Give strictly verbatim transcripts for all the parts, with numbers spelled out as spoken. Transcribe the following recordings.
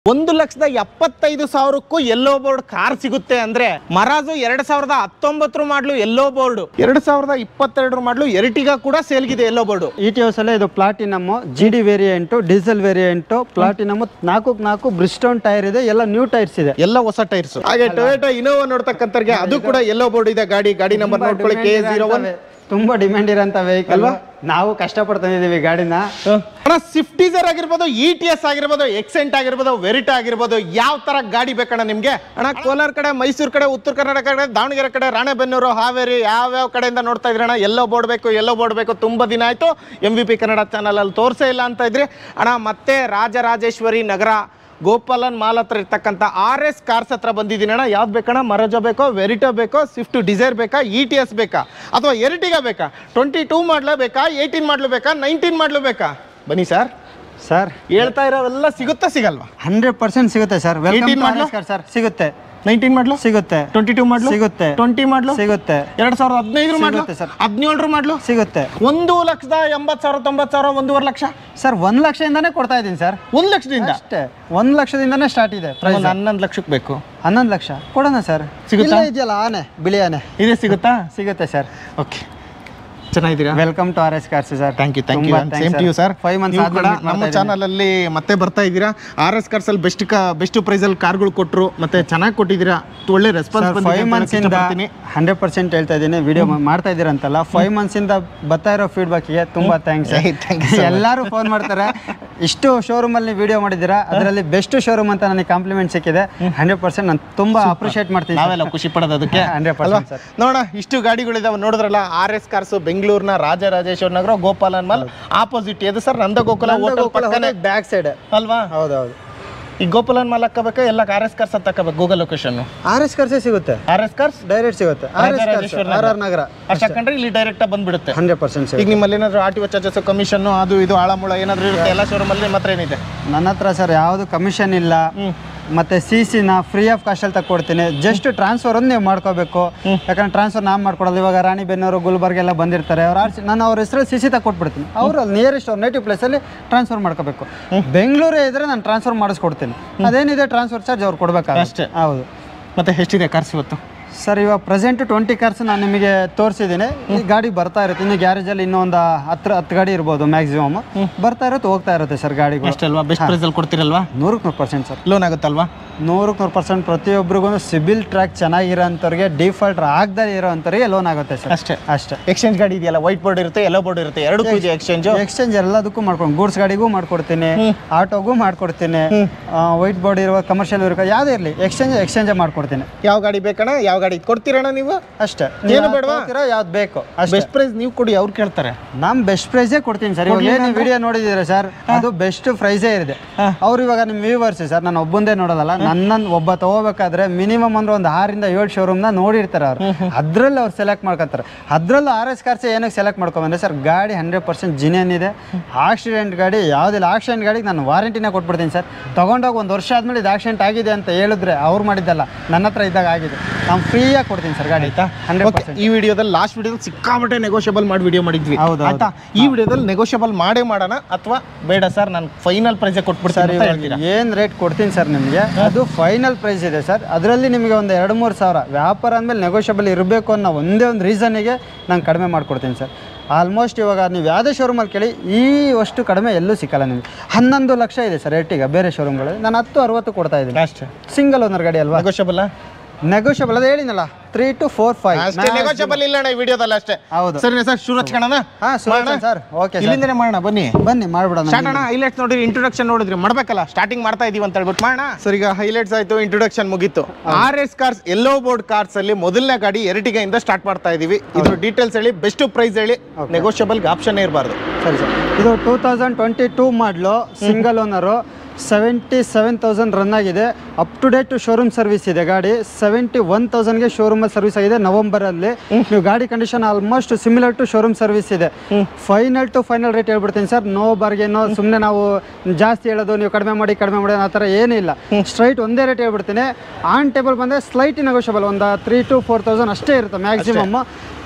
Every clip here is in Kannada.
ಒಂದು ಲಕ್ಷದ ಎಪ್ಪತ್ತೈದು ಸಾವಿರಕ್ಕೂ ಯೆಲ್ಲೋ ಬೋರ್ಡ್ ಕಾರ್ ಸಿಗುತ್ತೆ ಅಂದ್ರೆ ಮರಾಜು ಎರಡ್ ಸಾವಿರದ ಹತ್ತೊಂಬತ್ತರ ಮಾಡ್ಲು ಯೆಲ್ಲೋ ಬೋರ್ಡ್ ಎರಡ್ ಸಾವಿರದ ಇಪ್ಪತ್ತೆರಡರ ಮಾಡ್ಲು ಎರ್ಟಿಗಾ ಕೂಡ ಸೇಲ್ಗಿದೆ ಯೆಲ್ಲೋ ಬೋರ್ಡ್. ಇಟಿಯೋಸ್ ಅಲ್ಲೇ ಇದು platinum GD variant diesel variant platinum ನಾಲ್ಕು ನಾಲ್ಕು ಬ್ರಿಸ್ಟೋನ್ ಟೈರ್ ಇದೆ, ಎಲ್ಲ ನ್ಯೂ ಟೈರ್ಸ್ ಇದೆ, ಎಲ್ಲ ಹೊಸ ಟೈರ್ಸ್. ಹಾಗೆ ಟೊಯೋಟಾ ಇನೋವಾ ನೋಡ್ತಕ್ಕಂಥವ್ರಿಗೆ ಅದು ಕೂಡ ಯೆಲ್ಲೋ ಬೋರ್ಡ್ ಇದೆ. ಗಾಡಿ ಗಾಡಿ ನಂಬರ್ ನೋಡ್ಕೊಳ್ಳಿ ಕೆ ಜೀರೋ ಒನ್. ತುಂಬಾ ಡಿಮ್ಯಾಂಡ್ ಇರೋಂಥ ವೆಹಿಕಲ್ ಅಲ್ವಾ, ನಾವು ಕಷ್ಟಪಡ್ತಾ ಇದೀವಿ ಗಾಡಿನ. ಅಣ್ಣ ಸ್ವಿಫ್ಟ್ ಡಿಸೈರ್ ಆಗಿರ್ಬೋದು, ಇ ಟಿ ಎಸ್ ಆಗಿರ್ಬೋದು, ಎಕ್ಸೆಂಟ್ ಆಗಿರ್ಬೋದು, ವೆರಿಟಾ ಆಗಿರ್ಬೋದು, ಯಾವ ತರ ಗಾಡಿ ಬೇಕಣ್ಣ ನಿಮ್ಗೆ? ಅಣ್ಣ ಕೋಲಾರ ಕಡೆ, ಮೈಸೂರು ಕಡೆ, ಉತ್ತರ ಕರ್ನಾಟಕ ಕಡೆ, ದಾವಣಗೆರೆ ಕಡೆ, ರಾಣೆಬೆನ್ನೂರು, ಹಾವೇರಿ ಯಾವ್ಯಾವ ಕಡೆಯಿಂದ ನೋಡ್ತಾ ಇದ್ರಿ ಅಣ್ಣ? ಯೆಲ್ಲೋ ಬೋರ್ಡ್ ಬೇಕು, ಯೆಲ್ಲೋ ಬೋರ್ಡ್ ಬೇಕು. ತುಂಬಾ ದಿನ ಆಯ್ತು M V P Kannada channel ಅಲ್ಲಿ ತೋರ್ಸೇ ಇಲ್ಲ ಅಂತ ಇದ್ರಿ ಅಣ್ಣ. ಮತ್ತೆ ರಾಜರಾಜೇಶ್ವರಿ ನಗರ ಗೋಪಾಲನ್ ಮಾಲ್ ಹತ್ರ ಇರ್ತಕ್ಕಂಥ ಆರ್ ಎಸ್ ಕಾರ್ಸ್ ಹತ್ರ ಬಂದಿದ್ದೀನಿ ಅಣ್ಣ. ಯಾವ್ದು ಬೇಕಣ್ಣ? ಮರಜಾ ಬೇಕೋ, ವೆರಿಟಾ ಬೇಕೋ, ಸ್ವಿಫ್ಟ್ ಡಿಸೈರ್ ಬೇಕಾ, ಇ ಟಿ ಎಸ್ ಬೇಕಾ, ಅಥವಾ ಎರ್ಟಿಗಾ ಬೇಕಾ, ಟ್ವೆಂಟಿ ಟೂ ಮಾಡ್ಲು ಬೇಕಾ, ಏಯ್ಟೀನ್ ಮಾಡ್ಲು ಬೇಕಾ, ನೈನ್ಟೀನ್ ಮಾಡ್ಲು ಬೇಕಾ? ಬನ್ನಿ ಸರ್. ಸರ್ ಹೇಳ್ತಾ ಇರೋವೆಲ್ಲ ಸಿಗುತ್ತಾ ಸಿಗಲ್ವಾ? ಹಂಡ್ರೆಡ್ ಪರ್ಸೆಂಟ್ ಸಿಗುತ್ತೆ ಸರ್. ಏಯ್ಟೀನ್ ಮಾಡ್ಲು ಸರ್ ಸಿಗುತ್ತೆ, ನೈನ್ಟೀನ್ ಮಾಡ್ಲು ಸಿಗುತ್ತೆ, ಟ್ವೆಂಟಿ ಟೂ ಮಾಡ್ಲು ಸಿಗುತ್ತೆ, ಟ್ವೆಂಟಿ ಮಾಡ್ಲು ಸಿಗುತ್ತೆ, ಎರಡ್ ಸಾವಿರದ ಹದಿನೈದು ಮಾಡ್ಲು ಸರ್, ಹದಿನೇಳರ ಮಾಡ್ಲು ಸಿಗುತ್ತೆ. ಒಂದು ಲಕ್ಷದ ಎಂಬತ್ತು ಸಾವಿರ ತೊಂಬತ್ತು ಸಾವಿರ ಒಂದೂವರೆ ಲಕ್ಷ ಸರ್ ಒಂದ್ ಲಕ್ಷದಿಂದಾನೇ ಕೊಡ್ತಾ ಇದ್ದೀನಿ ಸರ್. ಒಂದ್ ಲಕ್ಷದಿಂದ ಅಷ್ಟೇ, ಒಂದ್ ಲಕ್ಷದಿಂದಾನೇ ಸ್ಟಾರ್ಟ್ ಇದೆ ಪ್ರೈಸ್. ಹನ್ನೊಂದು ಲಕ್ಷಕ್ಕೆ ಬೇಕು. ಹನ್ನೊಂದು ಲಕ್ಷ ಕೊಡೋಣ ಸರ್. ಸಿಗುತ್ತಾ? ಇದೆಯಲ್ಲ ಆನೆ, ಬಿಳಿ ಆನೆ ಇದೆ, ಸಿಗುತ್ತಾ? ಸಿಗುತ್ತೆ ಸರ್. ಓಕೆ, ಚೆನ್ನಾಗಿದ್ದೀರಾ? Welcome to R S cars sir. Thank you thank you same to you sir. Five months ನಮ್ಮ ಚಾನಲ್ ಅಲ್ಲಿ ಮತ್ತೆ ಬರ್ತಾ ಇದ್ದೀರಾ. ಆರ್ ಎಸ್ ಕಾರ್ಸ್ ಅಲ್ಲಿ ಬೆಸ್ಟ್ ಬೆಸ್ಟ್ ಪ್ರೈಸ್ ಅಲ್ಲಿ ಕಾರ್ಗಳು ಕೊಟ್ಟರು, ಮತ್ತೆ ಚೆನ್ನಾಗಿ ಕೊಟ್ಟಿದ್ದೀರಾ, ಒಳ್ಳೆ ರೆಸ್ಪಾನ್ಸ್. ಫೈವ್ ಮಂತ್ಸ್ ಇಂದ ಹಂಡ್ರೆಡ್ ಪರ್ಸೆಂಟ್ ಹೇಳ್ತಾ ಇದ್ದೀನಿ, ವಿಡಿಯೋ ಮಾಡ್ತಾ ಇದ್ದೀರಾ ಅಂತಲ್ಲ. ಫೈವ್ ಮಂತ್ಸ್ ಇಂದ ಬರ್ತಾ ಇರೋ ಫೀಡ್ಬ್ಯಾಕ್ಗೆ ತುಂಬಾ ಥ್ಯಾಂಕ್ಸ್. ಎಲ್ಲರೂ ಫೋನ್ ಮಾಡ್ತಾರೆ, ಇಷ್ಟು ಶೋರೂಮ್ ಅಲ್ಲಿ ವಿಡಿಯೋ ಮಾಡಿದ್ದೀರಾ, ಅದರಲ್ಲಿ ಬೆಸ್ಟ್ ಶೋರೂಮ್ ಅಂತ ನನಗೆ ಕಾಂಪ್ಲಿಮೆಂಟ್ ಸಿಕ್ಕಿದೆ. ಹಂಡ್ರೆಡ್ ಪರ್ಸೆಂಟ್ ನಾನು ತುಂಬಾ ಅಪ್ರಿಷಿಯೇಟ್ ಮಾಡ್ತೀನಿ. ನಾವೆಲ್ಲ ಖುಷಿ ಪಡೋದು ಅದಕ್ಕೆ. Hundred percent sir. ನೋಡೋಣ, ಇಷ್ಟು ಗಾಡಿಗಳಿದಾವೆ ನೋಡಿದ್ರಲ್ಲ. ಆರ್ ಎಸ್ ಕಾರ್ಸ್ ಬೆಂಗಳೂರಿನ ರಾಜರಾಜೇಶ್ವರ ನಗರ ಗೋಪಾಲನ್ ಮಾಲ್ ಆಪೋಸಿಟ್ ಇದೆ ಸರ್. ನಂದ ಗೋಕುಲ ಹೋಟೆಲ್ ಪಕ್ಕನೆ ಬ್ಯಾಕ್ ಸೈಡ್ ಅಲ್ವಾ? ಹೌದೌದು. ಈ ಗೋಪಾಲನ್ ಮಾಲ್ ಹಾಕಬೇಕಾ ಎಲ್ಲ ಆರ್ ಎಸ್ ಕಾರ್ಸ್ ತಗೋಬೇಕು? ಗೂಗಲ್ ಲೊಕೇಶನ್ ಆರ್ ಎಸ್ ಕಾರ್ಸೇ ಸಿಗುತ್ತೆ, ಆರ್ ಎಸ್ ಕಾರ್ಸ್ ಡೈರೆಕ್ಟ್ ಸಿಗುತ್ತೆ. ಆರ್ ಆರ್ ನಗರ ಅಷ್ಟು ಹಾಕೊಂಡ್ರೆ ಇಲ್ಲಿ ಡೈರೆಕ್ಟ್ ಬಂದ್ಬಿಡುತ್ತೆ. Hundred percent. ಈಗ ನಿಮ್ಮಲ್ಲಿ ಏನಾದ್ರು R T O charges, commission, ಅದು ಇದು ಆಳಮೂಳ ಏನಾದ್ರು ಇರುತ್ತೆ ಎಲ್ಲ ಶೋರೂಮ್ ಅಲ್ಲಿ? ಮಾತ್ರ ಏನಿದೆ ನನ್ನ ಹತ್ರ ಸರ್? ಯಾವುದು ಕಮಿಷನ್ ಇಲ್ಲ, ಮತ್ತೆ ಸಿ ಸಿನ ಫ್ರೀ ಆಫ್ ಕಾಸ್ಟ್ ಅಲ್ಲಿ ತಗೊಡ್ತೀನಿ. ಜಸ್ಟ್ ಟ್ರಾನ್ಸ್ಫರ್ ಒಂದು ನೀವು ಮಾಡ್ಕೋಬೇಕು, ಯಾಕಂದ್ರೆ ಟ್ರಾನ್ಸ್ಫರ್ ನಾವು ಮಾಡ್ಕೊಡೋದು. ಇವಾಗ ರಾಣಿಬೆನ್ನೂರು, ಗುಲ್ಬರ್ಗ ಎಲ್ಲ ಬಂದಿರ್ತಾರೆ, ಅವ್ರು ಆರ್ ನಾನು ಅವ್ರ ಹೆಸರಲ್ಲಿ ಸಿ ಸಿ ತಗೊಟ್ಬಿಡ್ತೀನಿ. ಅವರು ಅಲ್ಲಿ ನಿಯರೆಸ್ಟ್ ಅವ್ರ ನೇಟಿವ್ ಪ್ಲೇಸಲ್ಲಿ ಟ್ರಾನ್ಸ್ಫರ್ ಮಾಡ್ಕೋಬೇಕು. ಬೆಂಗಳೂರೇ ಇದ್ರೆ ನಾನು ಟ್ರಾನ್ಸ್ಫರ್ ಮಾಡಿಸ್ಕೊಡ್ತೀನಿ. ಅದೇನಿದೆ ಟ್ರಾನ್ಸ್ಫರ್ ಚಾರ್ಜ್ ಅವ್ರು ಕೊಡಬೇಕಾಗುತ್ತೆ. ಹೌದು. ಮತ್ತೆ ಎಷ್ಟಿದೆ ಕಾರ್ಸ್ ಇವತ್ತು? ಸರ್ ಇವಾಗ ಪ್ರೆಸೆಂಟ್ ಟ್ವೆಂಟಿ ಕಾರ್ಸ್ ನಾನು ನಿಮಗೆ ತೋರಿಸಿದ್ದೀನಿ. ಈ ಗಾಡಿ ಬರ್ತಾ ಇರುತ್ತೆ, ಇನ್ನು ಗ್ಯಾರೇಜಲ್ಲಿ ಇನ್ನೊಂದು ಹತ್ತು ಹತ್ತು ಗಾಡಿ ಇರ್ಬೋದು ಮ್ಯಾಕ್ಸಿಮಮ್. ಬರ್ತಾ ಇರುತ್ತೆ, ಹೋಗ್ತಾ ಇರುತ್ತೆ ಸರ್ ಗಾಡಿ. ಅಷ್ಟಲ್ವಾ? ಬೆಸ್ಟ್ ಪ್ರೈಸಲ್ಲಿ ಕೊಡ್ತೀರಲ್ವಾ? ನೂರಕ್ಕೆ ನೂರು ಪರ್ಸೆಂಟ್ ಸರ್. ಲೋನ್ ಆಗುತ್ತಲ್ವಾ? ನೂರಕ್ಕೆ ನೂರು ಪರ್ಸೆಂಟ್. ಪ್ರತಿಯೊಬ್ಬರಿಗೂ ಸಿಬಿಲ್ ಟ್ರ್ಯಾಕ್ ಚೆನ್ನಾಗಿರೋ ಅಂಥವ್ರಿಗೆ, ಡಿಫಾಲ್ಟ್ ಆಗದೇ ಇರೋ ಅಂಥವ್ರಿಗೆ ಲೋನ್ ಆಗುತ್ತೆ ಸರ್. ಅಷ್ಟೇ ಅಷ್ಟೇ. ಎಕ್ಸ್ಚೇಂಜ್ ಗಾಡಿ ಇದೆಯಲ್ಲ, ವೈಟ್ ಬೋರ್ಡ್ ಇರುತ್ತೆ, ಯೆಲ್ಲೋ ಬೋರ್ಡ್ ಇರುತ್ತೆ, ಎರಡು ಇದೆ ಎಕ್ಸ್ಚೇಂಜ್. ಎಕ್ಸ್ಚೇಂಜ್ ಎಲ್ಲದಕ್ಕೂ ಮಾಡ್ಕೊಂಡು, ಗೂಡ್ಸ್ ಗಾಡಿಗೂ ಮಾಡ್ಕೊಡ್ತೀನಿ, ಆಟೋಗೂ ಮಾಡ್ಕೊಡ್ತೀನಿ, ವೈಟ್ ಬೋರ್ಡ್ ಇರುವ ಕಮರ್ಷಿಯಲ್ ಇರೋ ಯಾವುದೇ ಇರಲಿ ಎಕ್ಸ್ಚೇಂಜ್ ಎಕ್ಸ್ಚೇಂಜ್ ಮಾಡ್ಕೊಡ್ತೀನಿ. ಯಾವ ಗಾಡಿ ಬೇಕಣ್ಣ, ಯಾವ ಗಾಡಿ ಕೊಡ್ತೀರಣ್ಣ ನೀವು? ಅಷ್ಟೇ. ಏನು ಬೇಡವಾ? ಯಾವ್ದು ಬೇಕು ಬೆಸ್ಟ್ ಪ್ರೈಸ್ ನೀವು ಕೊಡಿ, ಅವ್ರು ಕೇಳ್ತಾರೆ. ನಮ್ ಬೆಸ್ಟ್ ಪ್ರೈಸೇ ಕೊಡ್ತೀನಿ ಸರ್. ಇವಾಗ ಏನು ವಿಡಿಯೋ ನೋಡಿದ್ದೀರಾ ಸರ್, ಅದು ಬೆಸ್ಟ್ ಪ್ರೈಸೇ ಇದೆ. ಅವ್ರು ಇವಾಗ ನಿಮ್ಮ ವ್ಯೂವರ್ಸ್ ಸರ್, ನಾನು ಒಬ್ಬಂದೇ ನೋಡೋದಲ್ಲ, ನನ್ನ ಒಬ್ಬ ತಗೋಬೇಕಾದ್ರೆ ಮಿನಿಮಮ್ ಅಂದ್ರೆ ಒಂದು ಆರಿಂದ ಏಳು ಶೋರೂಮ್ನ ನೋಡಿರ್ತಾರೆ ಅವ್ರು. ಅದ್ರಲ್ಲಿ ಅವ್ರು ಸೆಲೆಕ್ಟ್ ಮಾಡ್ಕೊತಾರೆ. ಅದ್ರಲ್ಲೂ ಆರ್ ಎಸ್ ಕಾರ್ಸ್ ಏನಕ್ಕೆ ಸೆಲೆಕ್ಟ್ ಮಾಡ್ಕೊಂಬಂದ್ರೆ ಸರ್, ಗಾಡಿ ಹಂಡ್ರೆಡ್ ಪರ್ಸೆಂಟ್ ಜಿನಿಯನ್ ಇದೆ. ಆಕ್ಸಿಡೆಂಟ್ ಗಾಡಿ ಯಾವುದಿಲ್ಲ, ಆಕ್ಸಿಡೆಂಟ್ ಗಾಡಿಗೆ ನಾನು ವಾರಂಟಿನೇ ಕೊಟ್ಬಿಡ್ತೀನಿ ಸರ್. ತಗೊಂಡೋಗಿ ಒಂದು ವರ್ಷ ಆದ್ಮೇಲೆ ಇದು ಆಕ್ಸಿಡೆಂಟ್ ಆಗಿದೆ ಅಂತ ಹೇಳಿದ್ರೆ ಅವ್ರು ಮಾಡಿದ್ದಲ್ಲ, ನನ್ನ ಹತ್ರ ಇದ್ದಾಗ ಆಗಿದೆ, ನಾನು ಫ್ರೀಯಾಗಿ ಕೊಡ್ತೀನಿ ಸರ್ ಗಾಡಿ. ಆಯ್ತಾ? Hundred percent. ಈ ವಿಡಿಯೋದಲ್ಲಿ ಲಾಸ್ಟ್ ವಿಡಿಯೋದಲ್ಲಿ ಸಿಕ್ಕಾಪಟ್ಟೆ ನೆಗೋಷಿಯಬಲ್ ಮಾಡಿ ವಿಡಿಯೋ ಮಾಡಿದ್ವಿ. ಹೌದು ಆಯ್ತಾ? ಈ ವಿಡಿಯೋದಲ್ಲಿ ನೆಗೋಷಿಯಬಲ್ ಮಾಡೇ ಮಾಡೋಣ ಅಥವಾ ಬೇಡ ಸರ್ ನಾನು ಫೈನಲ್ ಪ್ರೈಸ್ ಕೊಟ್ಬಿಡ್ತೀನಿ? ಏನು ರೇಟ್ ಕೊಡ್ತೀನಿ ಸರ್ ನಿಮಗೆ, ಅದು ಫೈನಲ್ ಪ್ರೈಸ್ ಇದೆ ಸರ್. ಅದರಲ್ಲಿ ನಿಮಗೆ ಒಂದು ಎರಡು ಮೂರು ಸಾವಿರ ವ್ಯಾಪಾರ ಅಂದಮೇಲೆ ನೆಗೋಷಿಯಬಲ್ ಇರಬೇಕು ಅನ್ನೋ ಒಂದೇ ಒಂದು ರೀಸನ್ನಿಗೆ ನಾನು ಕಡಿಮೆ ಮಾಡಿಕೊಡ್ತೀನಿ ಸರ್. ಆಲ್ಮೋಸ್ಟ್ ಇವಾಗ ನೀವು ಯಾವುದೇ ಶೋರೂಮಲ್ಲಿ ಕೇಳಿ ಈ ಅಷ್ಟು ಕಡಿಮೆ ಎಲ್ಲೂ ಸಿಕ್ಕಲ್ಲ ನಿಮಗೆ. ಹನ್ನೊಂದು ಲಕ್ಷ ಇದೆ ಸರ್ ರೇಟಿಗೆ ಬೇರೆ ಶೋರೂಮ್ಗಳು, ನಾನು ಹತ್ತು ಅರವತ್ತು ಕೊಡ್ತಾ ಇದ್ದೀನಿ ಅಷ್ಟೇ. ಸಿಂಗಲ್ ಓನರ್ ಗಾಡಿ ಅಲ್ವಾ? ನೆಗೋಷಿಯಬಲ್ ನೆಗೋಷಿಯಬಲ್ ಅದೇ ಹೇಳಿನಲ್ಲ, three to four five negotiable ಇಲ್ಲ ಈ ವಿಡಿಯೋದಲ್ಲಿ ಅಷ್ಟೇ. ಹೌದು ಸರಿ ಸರ್, ಶುರು ಹಚ್ಕೋಣ. ಹಾಂ ಸರ್, ಓಕೆ ಇಲ್ಲಿಂದನೇ ಮಾಡೋಣ. ಬನ್ನಿ ಬನ್ನಿ ಮಾಡ್ಬಿಡೋಣ. ಸ್ಟಾರ್ಟ್ ಅಣ್ಣ. ಹೈಲೈಟ್ಸ್ ನೋಡಿರಿ, ಇಂಟ್ರೊಡಕ್ಷನ್ ನೋಡಿದ್ರಿ, ಮಾಡ್ಬೇಕಲ್ಲ, ಸ್ಟಾರ್ಟಿಂಗ್ ಮಾಡ್ತಾ ಇದೀವಿ ಅಂತ ಹೇಳ್ಬಿಟ್ಟು ಮಾಡೋಣ. ಸರ್ ಈಗ ಹೈಲೈಟ್ಸ್ ಆಯ್ತು, ಇಂಟ್ರೊಡಕ್ಷನ್ ಮುಗೀತು. R S cars yellow board cars ಅಲ್ಲಿ ಮೊದಲನೇ ಗಾಡಿ ಎರ್ಟಿಗಾ ಇಂದ ಸ್ಟಾರ್ಟ್ ಮಾಡ್ತಾ ಇದೀವಿ. ಇದ್ರ ಡೀಟೇಲ್ಸ್ ಹೇಳಿ, ಬೆಸ್ಟ್ ಪ್ರೈಸ್ ಹೇಳಿ, ನೆಗೋಷಿಯಬಲ್ ಆಪ್ಷನ್ ಇರಬಾರ್ದು. ಸರಿ ಸರ್, ಇದು two thousand twenty two model, single owner, seventy seven thousand run ಆಗಿದೆ. Up to date showroom service ಇದೆ ಗಾಡಿ. ಸೆವೆಂಟಿ ಒನ್ ತೌಸಂಡ್ಗೆ ಶೋರೂಮಲ್ಲಿ ಸರ್ವಿಸ್ ಆಗಿದೆ ನವಂಬರಲ್ಲಿ. ನೀವು ಗಾಡಿ condition almost similar to showroom service ಇದೆ. ಫೈನಲ್ ಟು ಫೈನಲ್ ರೇಟ್ ಹೇಳ್ಬಿಡ್ತೀನಿ ಸರ್. ನೋ ಬಾರ್ಗೇನೋ, ಸುಮ್ಮನೆ ನಾವು ಜಾಸ್ತಿ ಹೇಳೋದು ನೀವು ಕಡಿಮೆ ಮಾಡಿ ಕಡಿಮೆ ಮಾಡಿ ಆ ಥರ ಏನಿಲ್ಲ. ಸ್ಟ್ರೈಟ್ ಒಂದೇ ರೇಟ್ ಹೇಳ್ಬಿಡ್ತೀನಿ. ಆನ್ ಟೇಬಲ್ ಬಂದರೆ ಸ್ಲೈಟ್ ನೆಗೋಷಿಯಬಲ್, ಒಂದು ತ್ರೀ ಟು ಫೋರ್ ತೌಸಂಡ್ ಅಷ್ಟೇ ಇರುತ್ತೆ ಮ್ಯಾಕ್ಸಿಮಮ್.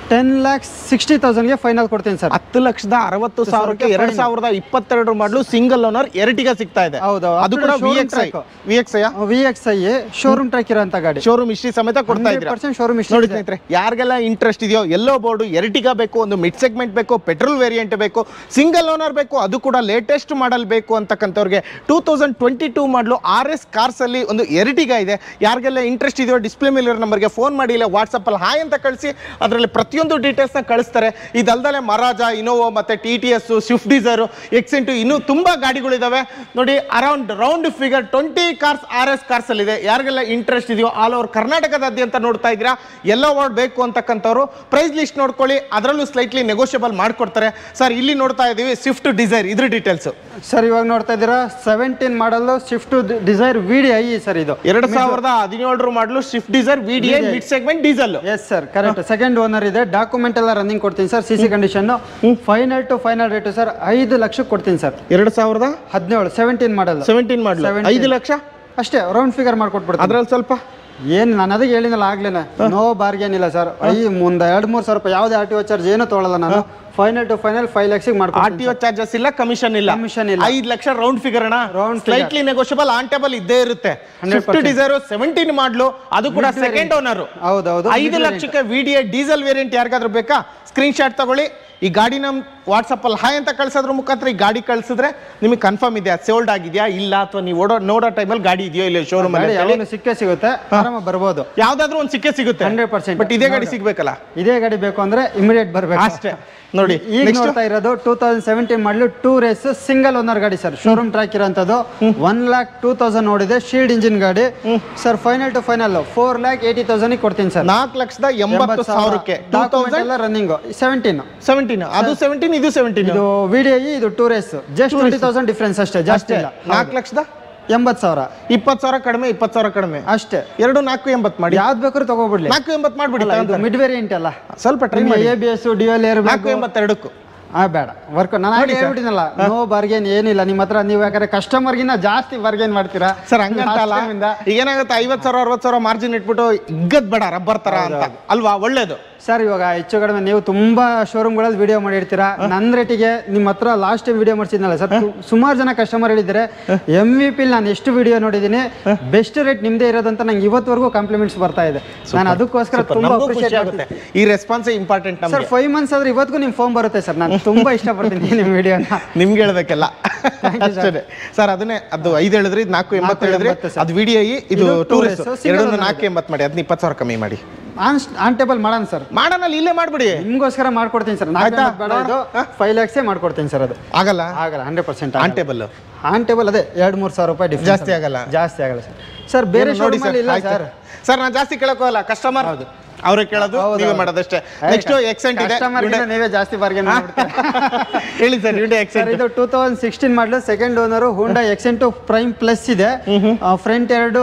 ಟೆನ್ ಲ್ಯಾಕ್ಸ್ ಸಿಕ್ಸ್ಟಿ ತೌಸಂಡ್ಗೆ ಫೈನಲ್ ಕೊಡ್ತೀನಿ ಸರ್. ಹತ್ತು ಲಕ್ಷದ ಅರವತ್ತು ಸಾವಿರಕ್ಕೆ ಎರಡ್ ಸಾವಿರದ ಇಪ್ಪತ್ತೆರಡು ಮಾಡಲು ಸಿಂಗಲ್ ಓನರ್ ಎರಟಿಗ ಸಿಗ್ತಾ ಇದೆ. ಹೌದು, ಅದು ಕೂಡ V X I V X I V X I showroom track ಇರೋಂಥ ಗಾಡಿ, ಶೋರೂಮ್ ಹಿಸ್ಟ್ರಿ ಸಮೇತ ಕೊಡ್ತಾ ಇದ್ದಾರೆ. ಶೋರೂಮ್ ನೋಡಿ ಸ್ನೇಹಿತರೆ, ಯಾರಿಗೆಲ್ಲ ಇಂಟ್ರೆಸ್ಟ್ ಇದೆಯೋ, ಎಲ್ಲೋ ಬೋರ್ಡ್ ಎರಟಿಗ ಬೇಕು, ಒಂದು ಮಿಡ್ ಸೆಗ್ಮೆಂಟ್ ಬೇಕು, ಪೆಟ್ರೋಲ್ ವೇರಿಯಂಟ್ ಬೇಕು, ಸಿಂಗಲ್ ಓನರ್ ಬೇಕು, ಅದು ಕೂಡ ಲೇಟೆಸ್ಟ್ ಮಾಡಲ್ ಬೇಕು ಅಂತಕ್ಕಂಥವ್ರಿಗೆ two thousand twenty two model R S cars ಅಲ್ಲಿ ಒಂದು ಎರಟಿಗ ಇದೆ. ಯಾರಿಗೆಲ್ಲ ಇಂಟ್ರೆಸ್ಟ್ ಇದೆಯೋ ಡಿಸ್ಪ್ಲೇ ಮೇಲೆ ನಂಬರ್ಗೆ ಫೋನ್ ಮಾಡಿ, ಇಲ್ಲ ವಾಟ್ಸಪ್ ಅಲ್ಲಿ ಹಾಯ್ ಅಂತ ಕಳಿಸಿ, ಅದರಲ್ಲಿ ಪ್ರತಿಯೊಂದು ಡೀಟೇಲ್ಸ್ ನ ಕಳಿಸ್ತಾರೆ. ಇದಲ್ದಲೆ ಮರಾಜ, ಇನೋವಾ, ಮತ್ತೆ T T S, Swift Dzire, Xcent, ಇನ್ನೂ ತುಂಬಾ ಗಾಡಿಗಳಿದಾವೆ. ನೋಡಿ, around round figure twenty cars R S cars ಅಲ್ಲಿ ಇದೆ. ಯಾರಿಗೆಲ್ಲ ಇಂಟ್ರೆಸ್ಟ್ ಇದೆಯೋ ಆಲ್ ಓವರ್ ಕರ್ನಾಟಕದಾದ್ಯಂತ ನೋಡ್ತಾ ಇದ್ದೀರಾ, ಎಲ್ಲ ವಾರ್ಡ್ ಬೇಕು ಅಂತಕ್ಕಂಥವ್ರು ಪ್ರೈಸ್ ಲಿಸ್ಟ್ ನೋಡ್ಕೊಳ್ಳಿ, ಅದರಲ್ಲೂ ಸ್ಲೈಟ್ಲಿ ನೆಗೋಷಿಯಬಲ್ ಮಾಡ್ಕೊಡ್ತಾರೆ. ಸರ್, ಇಲ್ಲಿ ನೋಡ್ತಾ ಇದೀವಿ ಸ್ವಿಫ್ಟ್ ಡಿಸೈರ್, ಇದ್ರ ಡೀಟೇಲ್ಸ್ ಸರ್. ಇವಾಗ ನೋಡ್ತಾ ಇದ್ದೀರಾ seventeen model Swift Dzire V D I sir. ಇದು ಎರಡ್ ಸಾವಿರದ ಹದಿನೇಳರ model Swift Dzire V D I mid segment diesel. Yes sir, correct. Second owner ಇದೆ, ಡಾಕ್ಯುಮೆಂಟ್ ಎಲ್ಲ ರನ್ನಿಂಗ್ ಕೊಡ್ತೀನಿ sir. C C condition, final to final rate sir ಐದು ಲಕ್ಷ ಕೊಡ್ತೀನಿ ಸರ್. ಎರಡ್ ಸಾವಿರದ ಹದಿನೇಳು ಸೆವೆಂಟೀನ್ ಮಾಡಲ್ ಸೆವೆಂಟೀನ್ ಮಾಡಲ್ ಐದು ಲಕ್ಷ ಅಷ್ಟೇ, ರೌಂಡ್ ಫಿಗರ್ ಮಾಡ್ಕೊಟ್ಬಿಡ್ತೀನಿ. ಅದ್ರಲ್ಲಿ ಸ್ವಲ್ಪ ಏನು ನಾನು ಅದಕ್ಕೆ ಹೇಳಿನಲ್ಲ ಆಗ್ಲೇನೆ, ನೋ ಬಾರ್ಗೇನ್ ಇಲ್ಲ ಸರ್. ಐ ಮುಂದೆ ಎರಡು ಮೂರು ಸಾವಿರ ರೂಪಾಯಿ ಯಾವುದೇ ಆರ್ ಟಿ ಒ ಚಾರ್ಜ್ ಏನೂ ತೊಗೊಳಲ್ಲ ನಾನು. Final to final five lakhs ಮಾಡ್ಕೊಂಡು ಆರ್ ಟಿ ಒ ಚಾರ್ಜಸ್ ಇಲ್ಲ, ಕಮಿಷನ್ ಇಲ್ಲ, ಕಮಿಷನ್ ಇಲ್ಲ. ಐದು ಲಕ್ಷ ರೌಂಡ್ ಫಿಗರ್ ಅಣ್ಣ, round slightly negotiable, on table ಇದ್ದೇ ಇರುತ್ತೆ. ಸ್ವಿಫ್ಟ್ ಡಿಸೈರ್ ಸೆವೆಂಟೀನ್ ಮಾಡಲು, ಅದು ಕೂಡ ಸೆಕೆಂಡ್ ಓನರ್. ಹೌದೌದು, ಐದು ಲಕ್ಷಕ್ಕೆ V D I diesel variant ಯಾರಿಗಾದ್ರೂ ಬೇಕಾ, ಸ್ಕ್ರೀನ್ ಶಾಟ್ ತಗೊಳ್ಳಿ. ಈ ಗಾಡಿ ನಮ್ ವಾಟ್ಸಪ್ ಅಲ್ಲಿ ಹಾಯ್ ಅಂತ ಕಳ್ಸೋದ್ರ ಮುಖಾಂತರ ಈ ಗಾಡಿ ಕಳ್ಸಿದ್ರೆ ನಿಮಗೆ ಕನ್ಫರ್ಮ್ ಇದೆಯಾ, ಸೋಲ್ಡ್ ಆಗಿದೆಯಾ ಇಲ್ಲ, ಅಥವಾ ನೀವು ಓಡೋ ನೋಡೋ ಟೈಮಲ್ಲಿ ಗಾಡಿ ಇದೆಯೋ ಇಲ್ಲ ಶೋರೂಮ್ ಅಲ್ಲಿ ಸಿಕ್ಕೇ ಸಿಗುತ್ತೆ, ಆರಾಮ ಬರ್ಬೋದು. ಯಾವ್ದಾದ್ರು ಒಂದು ಸಿಕ್ಕೇ ಸಿಗುತ್ತೆ ಹಂಡ್ರೆಡ್ ಪರ್ಸೆಂಟ್. ಬಟ್ ಇದೇ ಗಾಡಿ ಸಿಗ್ಬೇಕಲ್ಲ, ಇದೇ ಗಾಡಿ ಬೇಕು ಅಂದ್ರೆ ಇಮಿಡಿಯೇಟ್ ಬರ್ಬೇಕು ಅಷ್ಟೇ. ನೋಡಿ, ಈಗ ನೋಡ್ತಾ ಇರೋದು two thousand seventeen model tour S single owner ಗಾಡಿ ಸರ್. ಶೋರೂಮ್ ಟ್ರ್ಯಾಕ್ ಇರೋಂಥದ್ದು ಒನ್ ಲ್ಯಾಕ್ ಟೂ ತೌಸಂಡ್ ನೋಡಿದೆ, ಶೀಲ್ಡ್ ಇಂಜಿನ್ ಗಾಡಿ sir. Final to final four lakh eighty thousand ಕೊಡ್ತೀನಿ ಸರ್. ನಾಲ್ಕು ಲಕ್ಷದ ಎಂಬತ್ತು ಸಾವಿರಕ್ಕೆ ರನ್ನಿಂಗ್ ಸೆವೆಂಟೀನ್ ಸೆವೆಂಟೀನ್ ಅದು ಸೆವೆಂಟೀನ್ ಇದು ಸೆವೆಂಟೀನ್. ಇದು ವಿ ಡಿ ಐ, ಇದು tour S, just twenty thousand difference ಅಷ್ಟೇ, ಜಾಸ್ತಿ ಇಲ್ಲ. ನಾಲ್ಕು ಲಕ್ಷದ ಎಂಬತ್ತು ಸಾವಿರ, ಇಪ್ಪತ್ತು ಸಾವಿರ ಕಡಿಮೆ, ಇಪ್ಪತ್ತು ಸಾವಿರ ಕಡಿಮೆ ಅಷ್ಟೇ. ಎರಡು ನಾಲ್ಕು ಎಂಬತ್ತು ಮಾಡಿ, ಯಾವ್ದು ಬೇಕಾದ್ರೂ ತಗೋಬಿಡ್ಲಿ. ನಾಲ್ಕು ಎಂಬತ್ತು ಮಾಡ್ಬಿಡಿ, ಮಿಡ್ ವೇರಿಯಂಟ್ ಅಲ್ಲ, ಸ್ವಲ್ಪ ಟ್ರೈ ಮಾಡಿ. A B S dual air, ನಾಲ್ಕು ಎಂಬತ್ತೆರಡಕ್ಕೂ ಆ ಬೇಡ ವರ್ಕ್. ನಾನು ಹೇಳ್ಬಿಟ್ಟಿನಲ್ಲ, ನೋ ಬಾರ್ಗೇನ್ ಏನಿಲ್ಲ ನಿಮ್ಮ ಹತ್ರ. ನೀವು ಯಾಕಂದ್ರೆ ಕಸ್ಟಮರ್ಗಿನ್ನ ಜಾಸ್ತಿ ಬಾರ್ಗೇನ್ ಮಾಡ್ತೀರಾ ಸರ್. ಹಂಗಂತಲ್ಲ, ಈಗ ಏನಾಗುತ್ತೆ, ಐವತ್ತು ಸಾವಿರ ಅರವತ್ತು ಸಾವಿರ ಮಾರ್ಜಿನ್ ಇಟ್ಬಿಟ್ಟು ಇಗ್ಗದ್ ಬೇಡ, ರಬ್ಬರ್ ತರ ಅಂತ ಅಲ್ವಾ, ಒಳ್ಳೇದು ಸರ್. ಇವಾಗ ಹೆಚ್ಚು ಕಡಿಮೆ ನೀವು ತುಂಬಾ ಶೋರೂಮ್ಗಳಲ್ಲಿ ವಿಡಿಯೋ ಮಾಡಿರ್ತೀರಾ. ನನ್ನ ರೇಟಿಗೆ ನಿಮ್ಮ ಹತ್ರ ಲಾಸ್ಟ್ ಟೈಮ್ ವಿಡಿಯೋ ಮಾಡಿಸಿದ್ನಲ್ಲ ಸರ್, ಸುಮಾರು ಜನ ಕಸ್ಟಮರ್ ಹೇಳಿದ್ದಾರೆ ಎಂ ವಿ ಪಿ ನಾನು ಎಷ್ಟು ವಿಡಿಯೋ ನೋಡಿದ್ದೀನಿ, ಬೆಸ್ಟ್ ರೇಟ್ ನಿಮ್ದೇ ಇರೋದಂತ ನಂಗೆ ಇವತ್ತವರೆಗೂ ಕಾಂಪ್ಲಿಮೆಂಟ್ಸ್ ಬರ್ತಾ ಇದೆ. ನಾನು ಅದಕ್ಕೋಸ್ಕರ ತುಂಬಾ ಅಪ್ರಿಷಿಯೇಟ್ ಆಗುತ್ತೆ. ಈ response important sir. Five months ಆದ್ರೆ ಇವತ್ತಿಗೂ ನಿಮ್ ಫೋನ್ ಬರುತ್ತೆ ಸರ್. ನಾನು ತುಂಬಾ ಇಷ್ಟಪಡ್ತೀನಿ ನಿಮ್ಮ ವಿಡಿಯೋನ, ನಿಮ್ಗೆ ಹೇಳ್ಬೇಕಲ್ಲ ಅಷ್ಟೇ ಸರ್. ಅದನ್ನೇ ಅದು ಐದು ಹೇಳಿದ್ರಿ, ನಾಲ್ಕು ಎಂಬತ್ತು ಹೇಳಿದ್ರಿ, ಅದು ವಿಡಿಯೋ, ಇದು ಟೂರಿಸ್ಟ್ ಎರಡೊಂದು ನಾಲ್ಕು ಎಂಬತ್ತು ಮಾಡಿ, ಅದನ್ನ ಇಪ್ಪತ್ತು ಸಾವಿರ ಕಮ್ಮಿ ಮಾಡಿ. ಆನ್ ಟೇಬಲ್ ಮಾಡೋಣ ಸರ್, ಮಾಡೋಣ, ಇಲ್ಲೇ ಮಾಡ್ಬಿಡಿ, ನಿಮ್ಗೋಸ್ಕರ ಮಾಡ್ಕೊಡ್ತೀನಿ ಸರ್. ಫೈವ್ ಲ್ಯಾಕ್ಸೇ ಮಾಡ್ಕೊಡ್ತೀನಿ ಸರ್. ಅದು ಆಗಲ್ಲ, ಆಗಲ್ಲ hundred percent. On table on table ಅದೇ ಎರಡು ಮೂರು ಸಾವಿರ ರೂಪಾಯಿ ಡಿಫ್ರೆನ್ಸ್, ಜಾಸ್ತಿ ಆಗಲ್ಲ, ಜಾಸ್ತಿ ಆಗಲ್ಲ ಸರ್. ಸರ್ ಬೇರೆ ನೋಡಿ ಸರ್, ಇಲ್ಲ ಸರ್. ಸರ್ ನಾನು ಜಾಸ್ತಿ ಕೇಳೋಕೋಲ್ಲ, ಕಸ್ಟಮರ್ ಅವ್ರೆ ಕೇಳೋದು, ನೀವೇ ಮಾಡೋದಷ್ಟೇ. ನೆಕ್ಸ್ಟ್ ಎಕ್ಸೆಂಟ್ ಇದೆ, ನೀವೇ ಜಾಸ್ತಿ ಬಾರ್ಗೇನ್ ಮಾಡ್ಬಿಡ್ತೀರಾ. ಹೇಳಿ ಸರ್. ಹ್ಯುಂಡೈ ಎಕ್ಸೆಂಟ್ ಇದು two thousand sixteen model second owner, Hyundai Xcent prime plus ಇದೆ. ಫ್ರಂಟ್ ಎರಡು